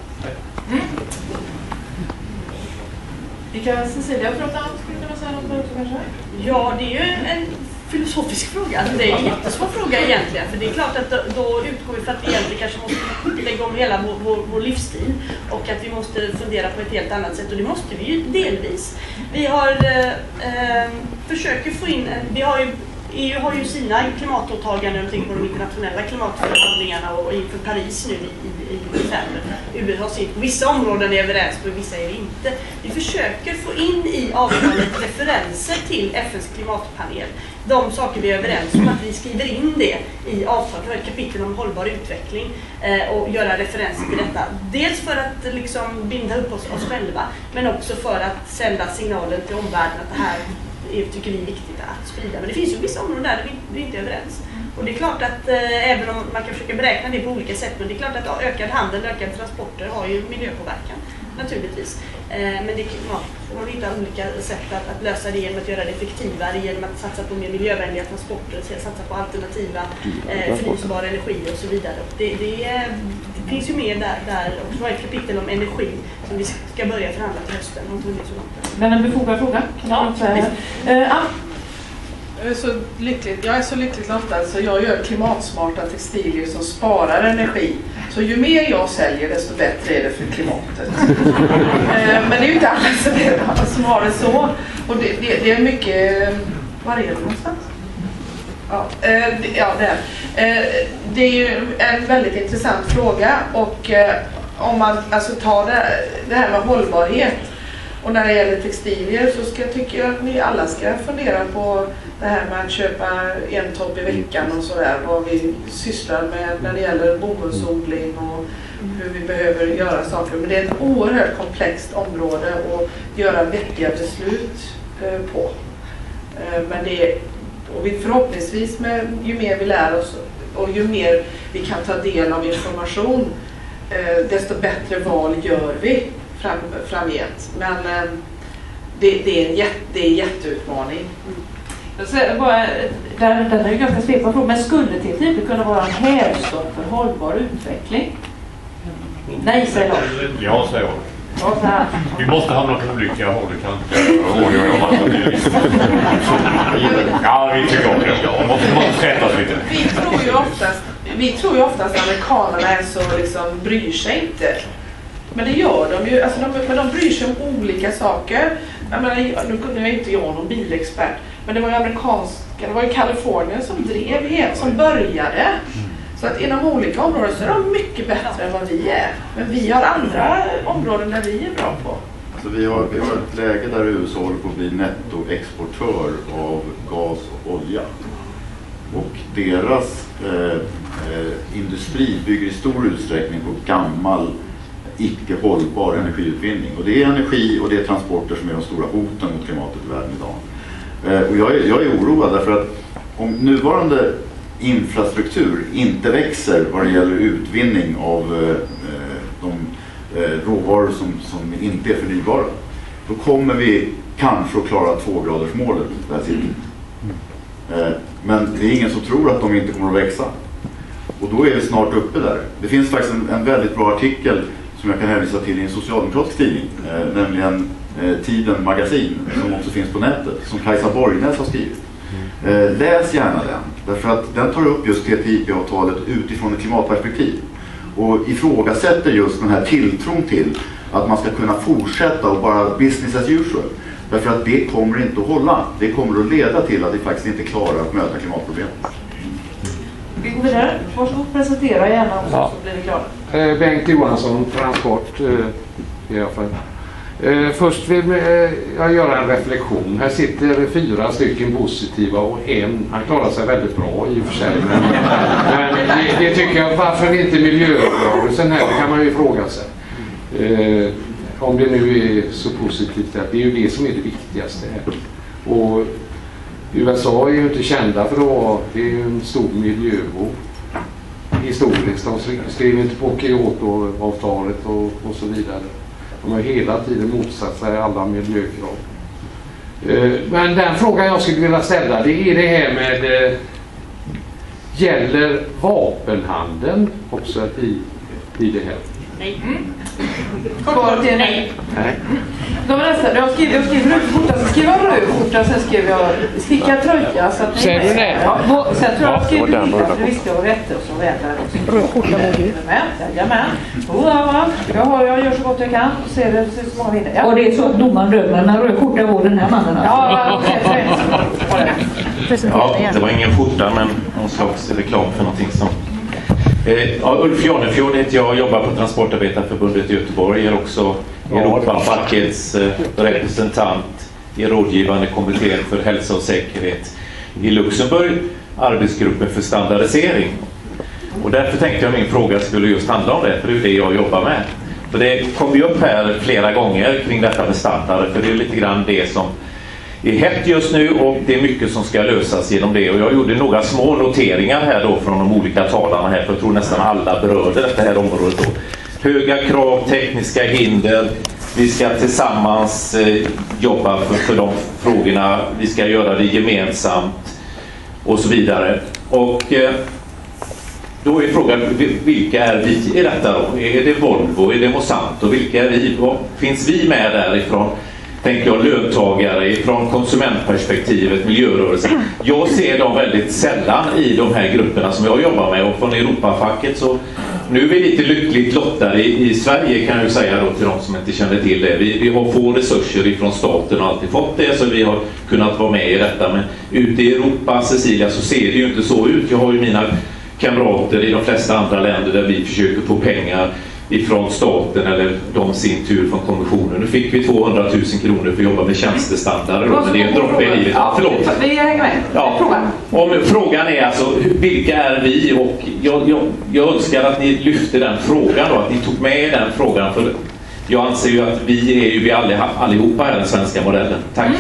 Cecilia, skulle kunna säga något också kanske? Ja, det är ju en filosofisk fråga. Det är en jättesvår fråga egentligen. För det är klart att då utgår vi för att vi egentligen kanske måste lägga om hela vår livsstil. Och att vi måste fundera på ett helt annat sätt. Och det måste vi ju delvis. Vi har försöker få in, EU har ju sina klimatåtaganden på de internationella klimatförhandlingarna och inför Paris nu i december. USA på vissa områden är överens, på vissa är det inte. Vi försöker få in i avtalet referenser till FNs klimatpanel. De saker vi är överens om, att vi skriver in det i avtalet, ett kapitel om hållbar utveckling och göra referenser till detta. Dels för att liksom binda upp oss själva, men också för att sända signalen till omvärlden att det här tycker vi är viktigt att sprida. Men det finns ju vissa områden där vi inte är överens. Och det är klart att även om man kan försöka beräkna det på olika sätt, men det är klart att ökad handel, ökade transporter har ju miljöpåverkan naturligtvis. Men det man hittar olika sätt att lösa det genom att göra det effektivare, genom att satsa på mer miljövänliga transporter, satsa på alternativa förnyelsebar energi och så vidare. finns ju med där också var ett kapitel om energi som vi ska börja förhandla till hösten. Men en befogad fråga kan man också säga. Jag är så lyckligt lottad så jag gör klimatsmarta textilier som sparar energi. Så ju mer jag säljer desto bättre är det för klimatet. Men det är ju inte alla som har det så. Och det är mycket... Var är det någonstans? Det är ju en väldigt intressant fråga och om man alltså tar det här med hållbarhet och när det gäller textilier så tycker jag att ni alla ska fundera på det här med att köpa en topp i veckan och sådär, vad vi sysslar med när det gäller bomullsodling och hur vi behöver göra saker. Men det är ett oerhört komplext område att göra vettiga beslut på. Men och vi förhoppningsvis ju mer vi lär oss och ju mer vi kan ta del av information desto bättre val gör vi framgent. Men det är en jätteutmaning. Den är ju ganska svepande fråga, men skulle TTIP kunna vara en hävstång för hållbar utveckling? Nej, säger Lars. Ja, säger jag. Vi måste hamna på olika håll, kan ja, vi tycker om det. Måste träffas lite. Vi tror ju oftast att amerikanerna är så liksom bryr sig inte. Men det gör de ju. Alltså de bryr sig om olika saker. Jag menar, nu är inte jag någon bilexpert, men det var ju det var ju Kalifornien som började. Så att inom olika områden så är de mycket bättre än vad vi är. Men vi har andra områden där vi är bra på. Alltså vi har ett läge där USA håller på att bli nettoexportör av gas och olja. Och deras industri bygger i stor utsträckning på gammal, icke hållbar energiutvinning. Och det är energi och det är transporter som är de stora hoten mot klimatet i världen idag. Och jag är oroad därför att om nuvarande infrastruktur inte växer vad det gäller utvinning av de råvaror som inte är förnybara, då kommer vi kanske att klara 2-gradersmålet där cirkeln. Men det är ingen som tror att de inte kommer att växa. Och då är vi snart uppe där. Det finns faktiskt en väldigt bra artikel som jag kan hänvisa till i en socialdemokratisk tidning, nämligen Tiden magasin, som också finns på nätet, som Kajsa Borgnäs har skrivit. Läs gärna den, därför att den tar upp just TTIP-avtalet utifrån ett klimatperspektiv och ifrågasätter just den här tilltron till att man ska kunna fortsätta och bara business as usual, därför att det kommer inte att hålla. Det kommer att leda till att vi faktiskt inte klarar att möta klimatproblemen. Vi går vidare. Varsågod, presentera gärna också så blir det klart. Bengt Johansson, Transport i alla fall. Först vill jag göra en reflektion. Här sitter 4 stycken positiva och han klarar sig väldigt bra i och för sig. Men det tycker jag, varför inte miljörörelsen här, det kan man ju fråga sig. Om det nu är så positivt, det är ju det som är det viktigaste här. Och USA är ju inte kända för att vara, det är ju en stor miljöbov historiskt. De skrev inte på Kyoto-avtalet och så vidare. De har hela tiden motsatt sig alla miljökrav. Men den frågan jag skulle vilja ställa, det är det här med gäller vapenhandeln också i det här? Nej. Svaret är nej. Jag skriver rödskjorta, så skriver jag rödskjorta, sen skriver jag stickad tröja. Säger du nej? Ja, sen tror jag skriver det visste jag rätt och så vänder också. Rödskjorta med du? Jajamän. Jag gör så gott jag kan och ser det så många vinner. Och det är så att domaren dömer när rödskjorta var den här mannen. Ja, det var ingen skjorta men någon slags reklam för någonting som... Ulf Janefjord heter jag, jobbar på Transportarbetarförbundet i Göteborg, är också Europafackets representant i rådgivande kommittén för hälsa och säkerhet i Luxemburg, arbetsgruppen för standardisering. Och därför tänkte jag min fråga skulle just handla om det, för det är det jag jobbar med. För det kom ju upp här flera gånger kring detta med standarder, för det är lite grann det som är hett just nu och det är mycket som ska lösas genom det. Och jag gjorde några små noteringar här då från de olika talarna här, för jag tror nästan alla berörde det här området då. Höga krav, tekniska hinder, vi ska tillsammans jobba för de frågorna, vi ska göra det gemensamt och så vidare. Och Då är frågan, vilka är vi i detta då? Är det Volvo? Är det Monsanto? Vilka är vi? Finns vi med därifrån? Tänker jag löntagare, från konsumentperspektivet, miljörörelsen. Jag ser dem väldigt sällan i de här grupperna som jag jobbar med, och från Europafacket så nu är vi lite lyckligt lottade i Sverige, kan jag ju säga då till de som inte känner till det. Vi har få resurser ifrån staten och alltid fått det, så vi har kunnat vara med i detta. Men ute i Europa, Cecilia, så ser det ju inte så ut. Jag har ju mina kamrater i de flesta andra länder där vi försöker få pengar ifrån staten eller de sin tur från kommissionen. Nu fick vi 200 000 kronor för att jobba med tjänstestandarder. Men det är en droppe i livet. Ja, förlåt. Vi hänger med. Ja. Frågan är alltså, vilka är vi? Och jag önskar att ni lyfte den frågan då, att ni tog med den frågan. För jag anser ju att vi är ju vi allihopa är den svenska modellen. Tack.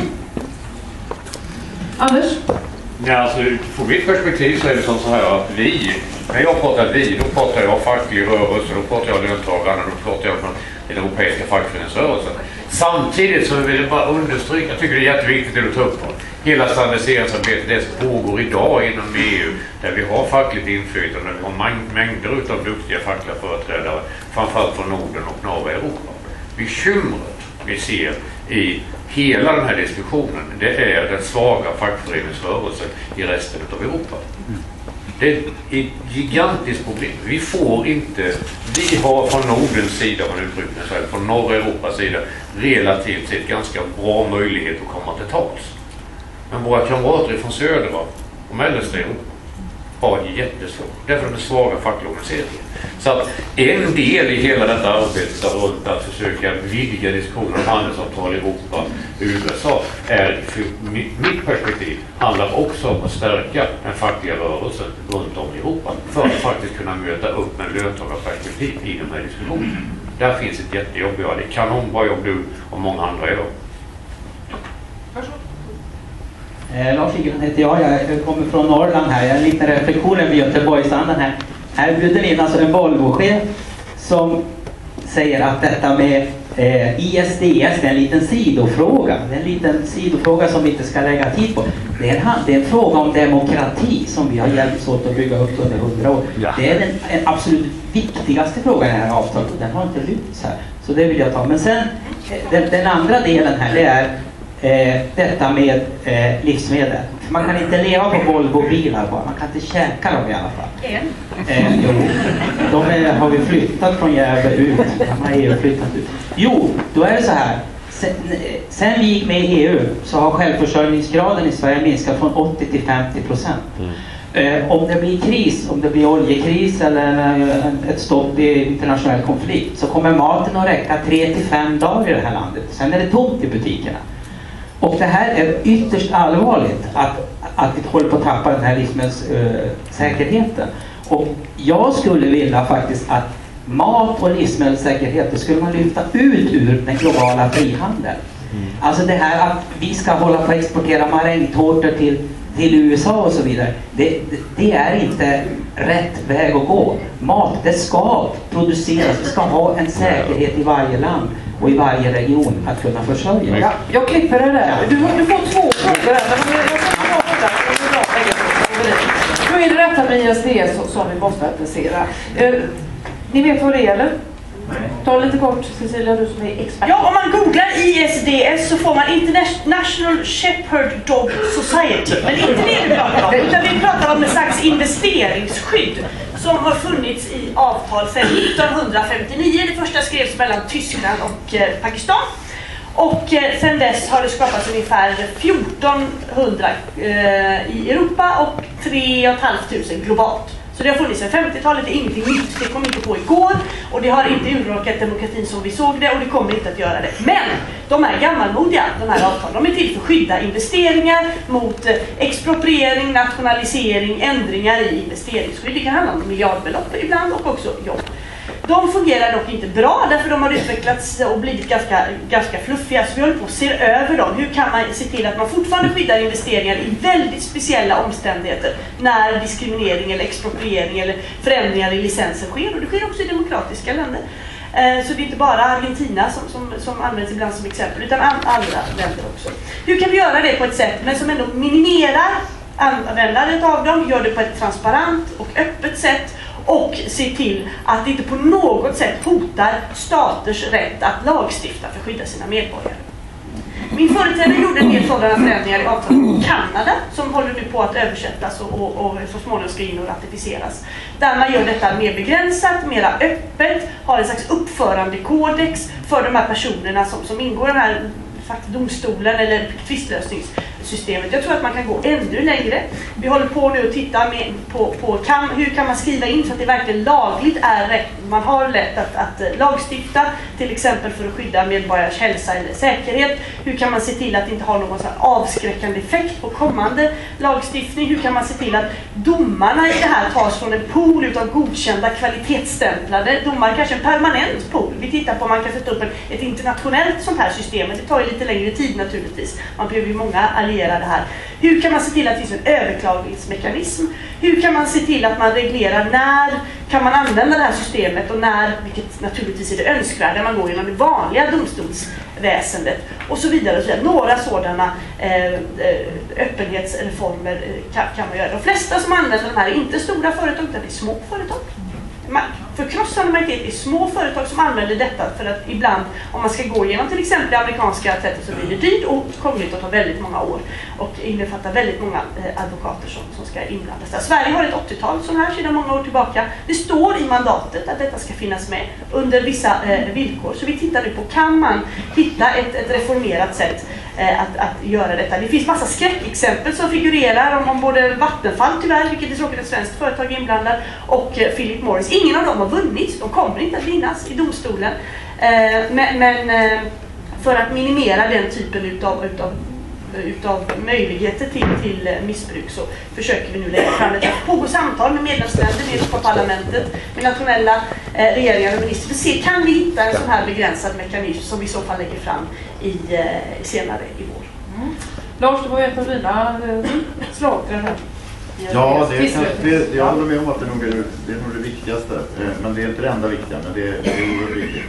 Anders? Ja, alltså, från mitt perspektiv så är det som så här att när jag pratar då pratar jag facklig rörelse, då pratar jag löntagarna, då pratar jag från den europeiska fackföreningsrörelsen. Samtidigt så vill jag bara understryka, jag tycker det är jätteviktigt att du tar upp på. Hela standardiseringsarbetet, det som pågår idag inom EU, där vi har fackligt inflytande, vi har mängder av duktiga fackliga företrädare, framförallt från Norden och norra Europa. Bekymret vi ser i hela den här diskussionen, det är den svaga fackföreningsrörelsen i resten av Europa. Det är ett gigantiskt problem. Vi har från Nordens sida, från norra Europas sida, relativt sett ganska bra möjlighet att komma till tals. Men våra kamrater från södra och mellersta Europa har jättesvårt. Därför är det svaga fackliga organiseringen. Så att en del i hela detta arbete runt att försöka vidga diskussioner om handelsavtal i Europa och USA är, för mitt perspektiv, handlar också om att stärka den fackliga rörelsen runt om i Europa för att faktiskt kunna möta upp med löntagarperspektiv i de här diskussionerna. Där finns ett jättejobb att göra. Det kan hon bara jobb du och många andra gör. Lars Igelund heter jag kommer från Norrland här. Jag har en liten reflektion över Göteborgsstranden här. Här bjuder in alltså en Volvo-chef som säger att detta med ISDS är en liten sidofråga. Det är en liten sidofråga som vi inte ska lägga tid på. Det är en fråga om demokrati som vi har hjälpts åt att bygga upp under 100 år. Ja. Det är den absolut viktigaste frågan i det här avtalet och den har inte lyfts här. Så det vill jag ta. Men sen den andra delen här, det är detta med livsmedel. Man kan inte leva på Volvo-bilar bara. Man kan inte käka dem i alla fall. Jo, de har vi flyttat från Gävle ut. De har EU flyttat ut. Jo, då är det så här. Sen vi gick med i EU så har självförsörjningsgraden i Sverige minskat från 80 till 50%. Om det blir kris, om det blir oljekris eller ett stopp i internationell konflikt, så kommer maten att räcka 3 till 5 dagar i det här landet. Sen är det tomt i butikerna. Och det här är ytterst allvarligt att vi håller på att tappa den här livsmedelssäkerheten. Och jag skulle vilja faktiskt att mat- och livsmedelssäkerhet, det skulle man lyfta ut ur den globala frihandeln. Alltså det här att vi ska hålla på att exportera marängtårtor till USA och så vidare. Det är inte rätt väg att gå. Mat, det ska produceras. Vi ska ha en säkerhet i varje land och i varje region att kunna försörja. Ja, jag klipper det där. Du får 2 frågor här. Nu är det detta med ISDS som vi måste adressera. Ni vet vad det gäller? Ta lite kort, Cecilia, du som är expert. Ja, om man googlar ISDS så får man International Shepherd Dog Society. Men inte det vi pratar om, utan vi pratar om en slags investeringsskydd som har funnits i avtal sedan 1959. Det första skrevs mellan Tyskland och Pakistan. Och sedan dess har det skapats ungefär 1400 i Europa och 3 500 globalt. Så det har funnits sedan 50-talet, det är ingenting nytt, det kom inte på igår och det har inte urholkat demokratin som vi såg det och det kommer inte att göra det. Men de är gammalmodiga, de här avtalen. De är till för att skydda investeringar mot expropriering, nationalisering, ändringar i investeringsskydd. Det kan handla om miljardbelopp ibland och också jobb. De fungerar dock inte bra därför de har utvecklats och blivit ganska fluffiga, så vi håller på att se över dem. Hur kan man se till att man fortfarande skyddar investeringar i väldigt speciella omständigheter när diskriminering eller expropriering eller förändringar i licenser sker, och det sker också i demokratiska länder. Så det är inte bara Argentina som används ibland som exempel utan andra länder också. Hur kan vi göra det på ett sätt men som ändå minimerar användandet av dem, gör det på ett transparent och öppet sätt och se till att det inte på något sätt hotar staters rätt att lagstifta för att skydda sina medborgare. Min företrädare gjorde en del sådana förändringar i avtalet med Kanada som håller nu på att översättas och så småningom ska in och ratificeras. Där man gör detta mer begränsat, mer öppet, har en slags uppförandekodex för de här personerna som ingår i den här domstolen eller tvistlösningssystemet. Jag tror att man kan gå ännu längre. Vi håller på nu att titta på hur kan man skriva in så att det verkligen lagligt är rätt. Man har rätt att lagstifta, till exempel för att skydda medborgares hälsa eller säkerhet. Hur kan man se till att det inte har någon sån avskräckande effekt på kommande lagstiftning? Hur kan man se till att domarna i det här tas från en pool utav godkända kvalitetsstämplade domare, kanske en permanent pool. Vi tittar på om man kan sätta upp ett internationellt sånt här system. Det tar ju lite längre tid naturligtvis. Man behöver ju många allierade här. Hur kan man se till att det finns en överklagningsmekanism? Hur kan man se till att man reglerar när kan man använda det här systemet och när, vilket naturligtvis är det önskvärda, man går genom det vanliga domstolsväsendet och så vidare. Och så vidare. Några sådana öppenhetsreformer kan man göra. De flesta som använder de här är inte stora företag utan det är små företag. Förkrossande majoritet är små företag som använder detta för att ibland, om man ska gå igenom till exempel det amerikanska sättet, så blir det dyrt och krångligt och tar väldigt många år och innefattar väldigt många advokater som ska inblandas där. Sverige har ett 80-tal sådana här sedan många år tillbaka. Det står i mandatet att detta ska finnas med under vissa villkor. Så vi tittar nu på, kan man hitta ett reformerat sätt att göra detta. Det finns massa skräckexempel som figurerar om både Vattenfall tyvärr, vilket är tråkigt, ett svenskt företag inblandad, och Philip Morris. Ingen av dem har vunnit, de kommer inte att vinnas i domstolen. Men för att minimera den typen utav möjligheter till missbruk så försöker vi nu lägga fram det. Pågår samtal med medlemsländer, med Europaparlamentet, med nationella regeringar och ministrar. Se, kan vi hitta en sån här begränsad mekanism som vi i så fall lägger fram senare i vår. Lars, det var ett av dina slagträn här. Ja, jag håller med om att det är nog det viktigaste. Men det är inte det enda viktiga, men det är oerhört viktigt.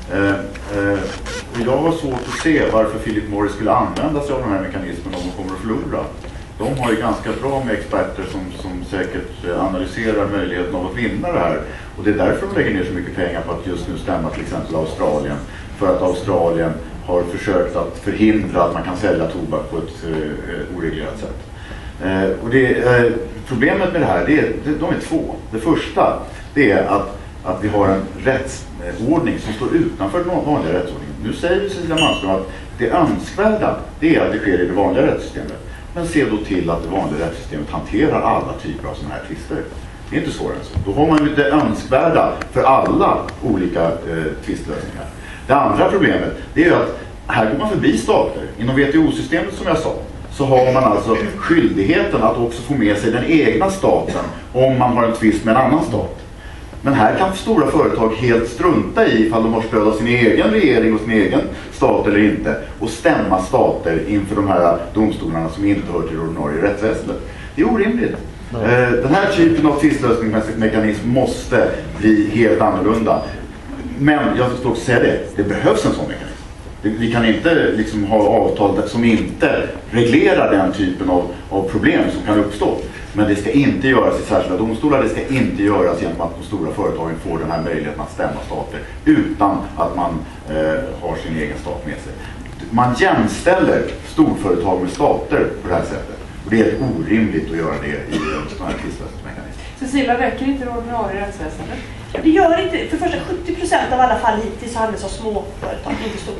Och jag har svårt att se varför Philip Morris skulle använda sig av den här mekanismen om de kommer att förlora. De har ju ganska bra med experter som säkert analyserar möjligheten av att vinna det här. Och det är därför de lägger ner så mycket pengar på att just nu stämma till exempel Australien. För att Australien har försökt att förhindra att man kan sälja tobak på ett oreglerat sätt. Och problemet med det här, de är två. Det första, det är att vi har en rättsordning som står utanför den vanliga rättsordningen. Nu säger Cecilia Malmström att det önskvärda, det är att det sker i det vanliga rättssystemet. Men se då till att det vanliga rättssystemet hanterar alla typer av sådana här tvister. Det är inte svårare än så. Då har man ju det önskvärda för alla olika tvistlösningar. Det andra problemet, det är att här går man förbi stater. Inom WTO-systemet, som jag sa, så har man alltså skyldigheten att också få med sig den egna staten om man har en tvist med en annan stat. Men här kan stora företag helt strunta i ifall de har stöd av sin egen regering och sin egen stat eller inte och stämma stater inför de här domstolarna som inte hör till det ordinarie rättsväsendet. Det är orimligt. Den här typen av tvistlösningsmekanism måste bli helt annorlunda. Men jag ska också säga det behövs en sån mekanism. Vi kan inte liksom ha avtal som inte reglerar den typen av problem som kan uppstå. Men det ska inte göras i särskilda domstolar, det ska inte göras genom att de stora företagen får den här möjligheten att stämma stater utan att man har sin egen stat med sig. Man jämställer storföretag med stater på det här sättet. Och det är orimligt att göra det i en sån här tvistlösningsmekanism. Cecilia, räcker inte det ordinarie rättsväsendet? Det gör inte, för första 70% av alla fall hittills har handlats av små företag, inte stora.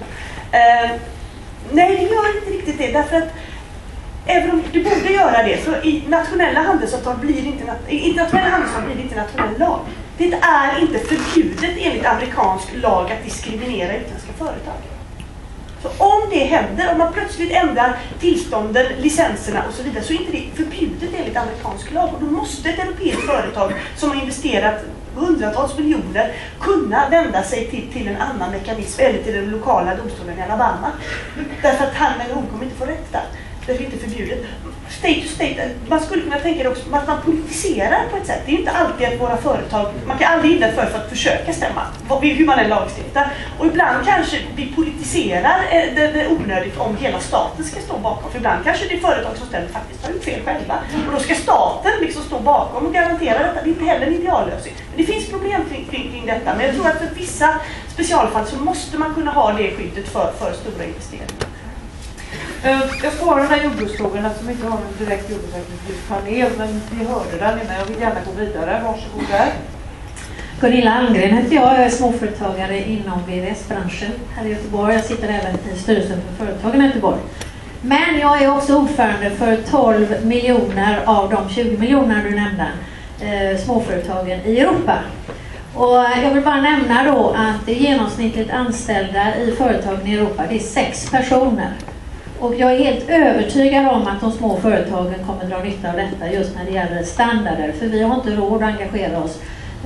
Nej, det gör inte riktigt det, därför att även om det borde göra det, så i nationella handelsavtal blir det inte nationell lag. Det är inte förbjudet enligt amerikansk lag att diskriminera utländska företag. Så om det händer, om man plötsligt ändrar tillstånden, licenserna och så vidare, så är inte det förbjudet enligt amerikansk lag. Och då måste ett europeiskt företag som har investerat hundratals miljoner kunna vända sig till en annan mekanism eller till den lokala domstolen i Alabama. Därför att han eller hon kommer inte få rätt där. därför är det inte förbjudet. State to state, man skulle kunna tänka det också att man politiserar på ett sätt. Det är inte alltid att våra företag, man kan aldrig hindra för att försöka stämma hur man är lagstiftar. Och ibland kanske vi politiserar det onödigt om hela staten ska stå bakom. För ibland kanske det är företag som ställer faktiskt har gjort fel själva. Och då ska staten liksom stå bakom och garantera detta. Det är inte heller en ideallösning. Men det finns problem kring detta. Men jag tror att för vissa specialfall så måste man kunna ha det skyddet för stora investeringar. Jag svarar den här jordbruksfrågorna som inte har en direkt jordbrukspanel, men vi hörde den innan. Jag vill gärna gå vidare. Varsågod där. Gunilla Almgren heter jag är småföretagare inom VVS-branschen här i Göteborg. Jag sitter även i styrelsen för företagen i Göteborg. Men jag är också ordförande för 12 miljoner av de 20 miljoner du nämnde småföretagen i Europa. Och jag vill bara nämna då att det genomsnittligt anställda i företagen i Europa det är 6 personer. Och jag är helt övertygad om att de små företagen kommer dra nytta av detta just när det gäller standarder. För vi har inte råd att engagera oss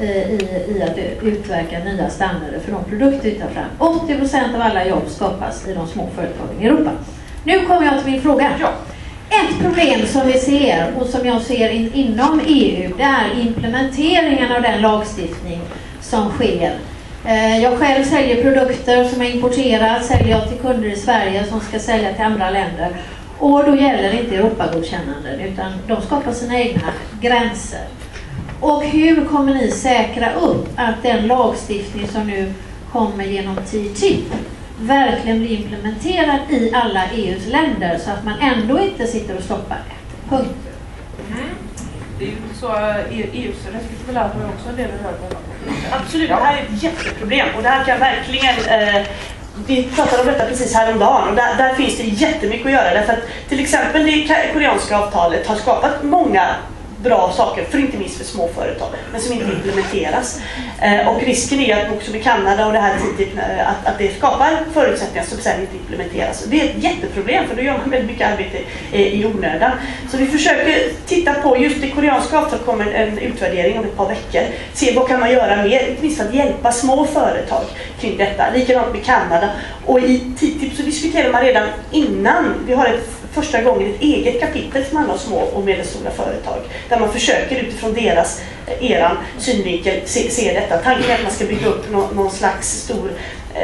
i att utverka nya standarder för de produkter vi tar fram. 80% av alla jobb skapas i de små företagen i Europa. Nu kommer jag till min fråga. Ja. Ett problem som vi ser och som jag ser inom EU det är implementeringen av den lagstiftning som sker. Jag själv säljer produkter som är importerade, säljer jag till kunder i Sverige som ska sälja till andra länder. Och då gäller inte Europagodkännanden utan de skapar sina egna gränser. Och hur kommer ni säkra upp att den lagstiftning som nu kommer genom TTIP verkligen blir implementerad i alla EUs länder så att man ändå inte sitter och stoppar det? Punkt. Det är ju inte så EUs respektive land har också en del att höra. Absolut, det här är ett jätteproblem och det här kan verkligen vi pratade om detta precis häromdagen och där finns det jättemycket att göra därför att till exempel det koreanska avtalet har skapat många bra saker, för inte minst för små företag, men som inte implementeras. Och risken är att också med Kanada och det här TTIP att det skapar förutsättningar som sedan inte implementeras. Det är ett jätteproblem för då gör man väldigt mycket arbete i onödan. Så vi försöker titta på, just det koreanska avtalet kommer en utvärdering om ett par veckor. Se vad kan man göra mer, inte minst för att hjälpa små företag kring detta. Likadant med Kanada. Och i TTIP så diskuterar man redan innan vi har första gången ett eget kapitel som handlar om små och medelstora företag. Där man försöker utifrån deras synvinkel se detta. Tanken är att man ska bygga upp någon slags stor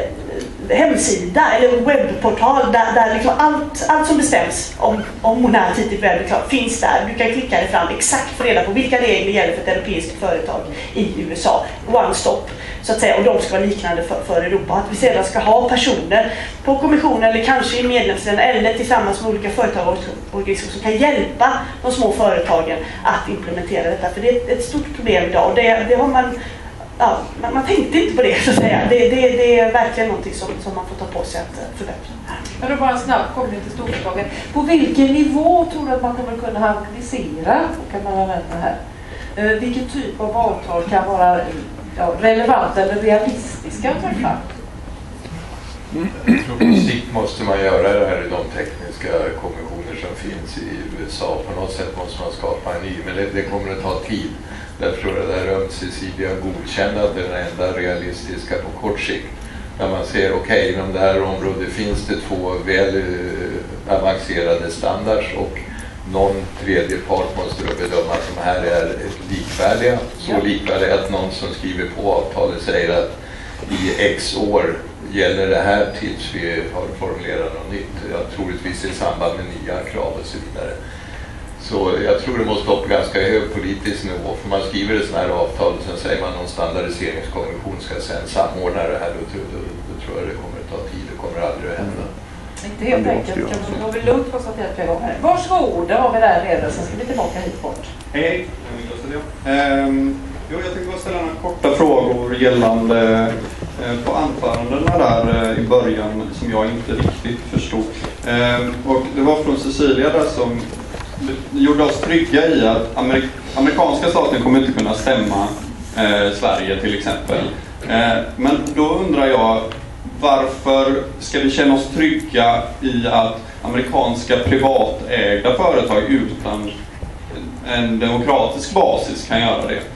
hemsida eller webbportal där liksom allt som bestäms om när TTIP väl blir klart finns där. Du kan klicka dig fram exakt för reda på vilka regler gäller för ett europeiskt företag i USA. One stop så att säga, och de ska vara liknande för Europa. Att vi sedan ska ha personer på kommissionen eller kanske i medlemsländerna eller tillsammans med olika företag och organisationer som kan hjälpa de små företagen att implementera detta. För det är ett stort problem idag och det har man tänkte inte på det så att säga. Det är verkligen någonting som man får ta på sig att förbättra. Men då bara snabbt kommer till storföretagen. På vilken nivå tror du att man kommer kunna harmonisera? Kan man använda här? Vilken typ av avtal kan vara relevanta eller realistiska att träffa? Jag tror på sikt måste man göra det här i de tekniska konventioner som finns i USA. På något sätt måste man skapa en ny, men det kommer att ta tid. Därför tror jag det där ömsesidiga godkännandet är den enda realistiska på kort sikt. När man ser, okej, inom det här området finns det 2 väl avancerade standards och någon tredje part måste då bedöma att de här är likvärdiga. Så likvärdiga att någon som skriver på avtalet säger att i X år gäller det här tills vi har formulerat något nytt. Jag troligtvis i samband med nya krav och så vidare. Så jag tror det måste upp ganska hög politisk nivå. För man skriver ett sådant här avtal och sen säger man någon standardiseringskommission ska sen samordna det här. Då tror jag det kommer att ta tid. Det kommer aldrig att hända. Inte helt enkelt. Kan man lugnt konstatera flera gånger. Varsågod, där har vi där redan. Sen ska vi tillbaka hit bort. Hej, jag tänkte bara ställa några korta frågor gällande på anförandena där i början som jag inte riktigt förstod. Och det var från Cecilia där som gjorde oss trygga i att amerikanska staten kommer inte kunna stämma Sverige till exempel. Men då undrar jag, varför ska vi känna oss trygga i att amerikanska privatägda företag utan en demokratisk basis kan göra det?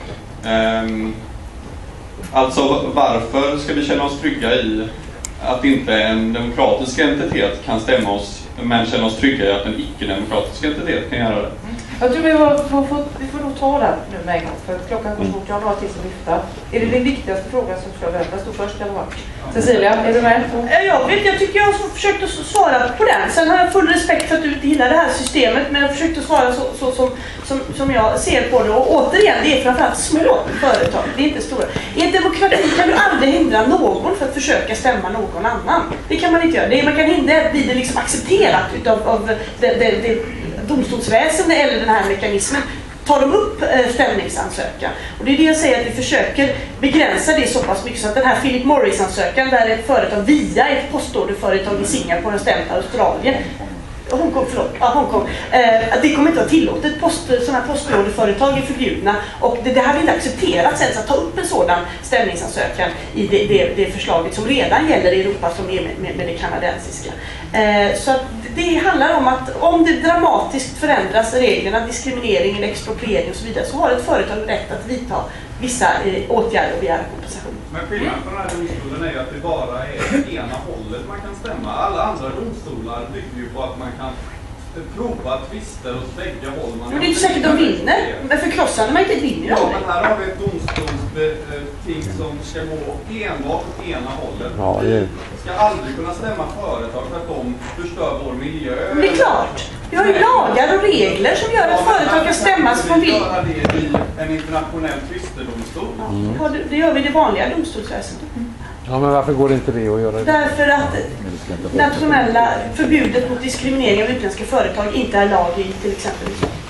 Alltså varför ska vi känna oss trygga i att inte en demokratisk entitet kan stämma oss men känner oss trygga i att den icke-demokratiska entiteten kan göra det. Jag tror vi får nog ta det nu med en gång, för klockan går fort. Jag har några till som lyfta. Är det din viktigaste fråga som ska vänta? Stå först eller vad? Cecilia, är du med? Jag tycker jag har försökt att svara på den. Sen har jag full respekt för att du inte gillar det här systemet, men jag har försökt att svara som jag ser på det. Och återigen, det är framförallt små företag, det är inte stora. I en demokrati kan du aldrig hindra någon för att försöka stämma någon annan. Det kan man inte göra. Det man kan hindra är att bli det liksom accepterat av det domstolsväsendet eller den här mekanismen. Tar de upp stämningsansökan. Och det är det jag säger, att vi försöker begränsa det så pass mycket så att den här Philip Morris-ansökan, där ett företag via ett postorderföretag i Singapore har stämt Australien, Hongkong. Det kommer inte vara tillåtet. Sådana här postorderföretag är förbjudna, och det hade inte accepterats ens att ta upp en sådan stämningsansökan i det förslaget som redan gäller i Europa, som är med det kanadensiska. Så att det handlar om att om det dramatiskt förändras reglerna, diskriminering eller expropriering och så vidare, så har ett företag rätt att vidta vissa åtgärder och begära kompensation. Men skillnaden på den här domstolen är ju att det bara är ena hållet man kan stämma. Alla andra domstolar bygger ju på att man kan prova tvister åt bägge håll. Men det är inte säkert de vinner. Men förkrossande man inte vinner. Ja, men här har vi ett domstolsting som ska gå enbart åt ena hållet. Ja, Vi ska aldrig kunna stämma företag för att de förstör vår miljö. Men det är klart. Vi har ju lagar och regler som gör att företag kan stämmas från vill. Vi göra det i en internationell tvistedomstol. Ja, det gör vi i det vanliga domstolsväsendet. Ja, men varför går det inte det att göra det? Därför att nationella förbudet mot diskriminering av utländska företag inte är lag i till exempel.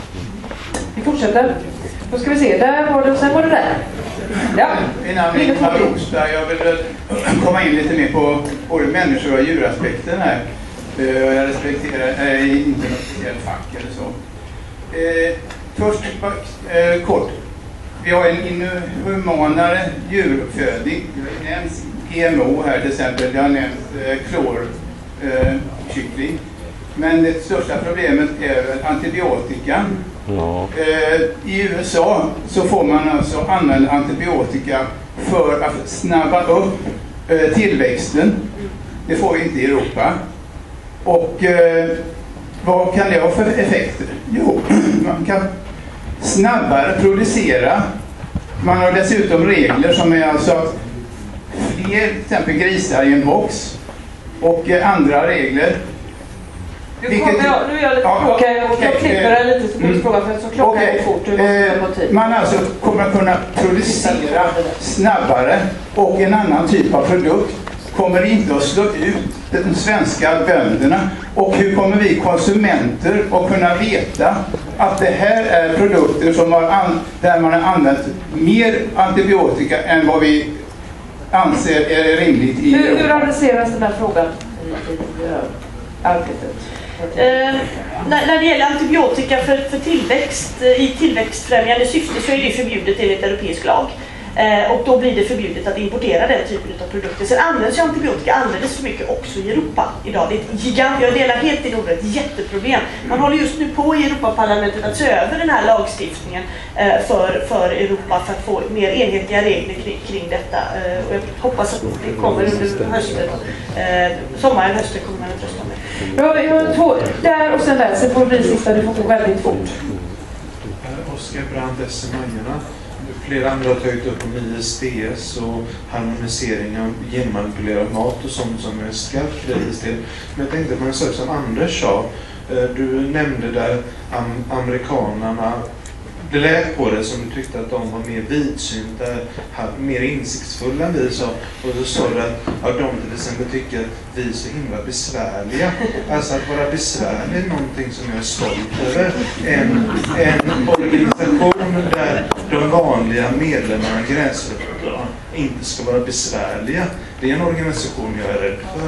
Vi fortsätter. Då ska vi se, där var det och sen var det där. Ja. Innan vi tar Rosberg, jag vill komma in lite mer på både människor och djuraspekten här. Jag respekterar inte något speciellt fack eller så. Först kort. Vi har en inhumanare djuruppfödning. Det nämns GMO här till exempel. Det har nämnts klorkyckling. Men det största problemet är väl antibiotika. Ja. I USA så får man alltså använda antibiotika för att snabba upp tillväxten. Det får vi inte i Europa. Och vad kan det ha för effekter? Jo, man kan snabbare producera. Man har dessutom regler som är alltså fler, till exempel grisar i en box, och andra regler. Nu är jag lite tråkig och jag klipper det lite så du frågar, för så klockan är fort. Man alltså kommer att kunna producera snabbare, och en annan typ av produkt kommer inte att slå ut de svenska bönderna. Och hur kommer vi konsumenter att kunna veta att det här är produkter som där man har använt mer antibiotika än vad vi anser är rimligt i Europa? Hur adresseras den här frågan i arbetet? När det gäller antibiotika för tillväxt, i tillväxtfrämjande syfte, så är det förbjudet enligt europeisk lag. Och då blir det förbjudet att importera den typen av produkter. Sen används ju antibiotika alldeles för mycket också i Europa idag. Det är ett jag delar helt i ordet, ett jätteproblem. Man håller just nu på i Europaparlamentet att se över den här lagstiftningen för Europa för att få mer enhetliga regler kring detta. Och jag hoppas att det kommer under hösten. Sommaren, hösten kommer man att rösta med. Jag har två där och sen där, sen får det bli sista, du får gå väldigt fort. Oskar Brandt, SM-Majerna. Flera andra har tagit upp om ISDS och harmonisering av genmanipulerad mat och sånt som är skarpt kritiskt till. Men jag tänkte på en sak som Anders sa. Du nämnde där amerikanerna. Det lät på det som du tyckte att de var mer vidsynta, mer insiktsfulla än vi sa. Och då sa du att de till exempel tycker att vi är så himla besvärliga. Alltså att vara besvärlig är någonting som jag är stolt över. En organisation där de vanliga medlemmarna i gränsrötterna inte ska vara besvärliga. Det är en organisation jag är rädd för.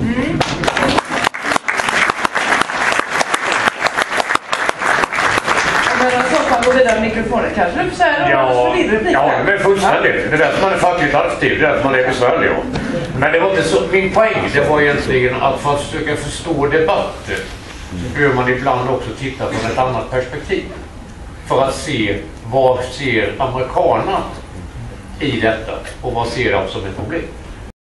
Gå vidare mikrofonen kanske. Du säger ja, men fullständigt. Det är därför man är fackligt aktiv, det är därför man är besvärlig. Men det var inte så, min poäng det var egentligen att för att försöka förstå debatten så behöver man ibland också titta från ett annat perspektiv. För att se vad ser amerikanerna i detta och vad ser de som ett problem.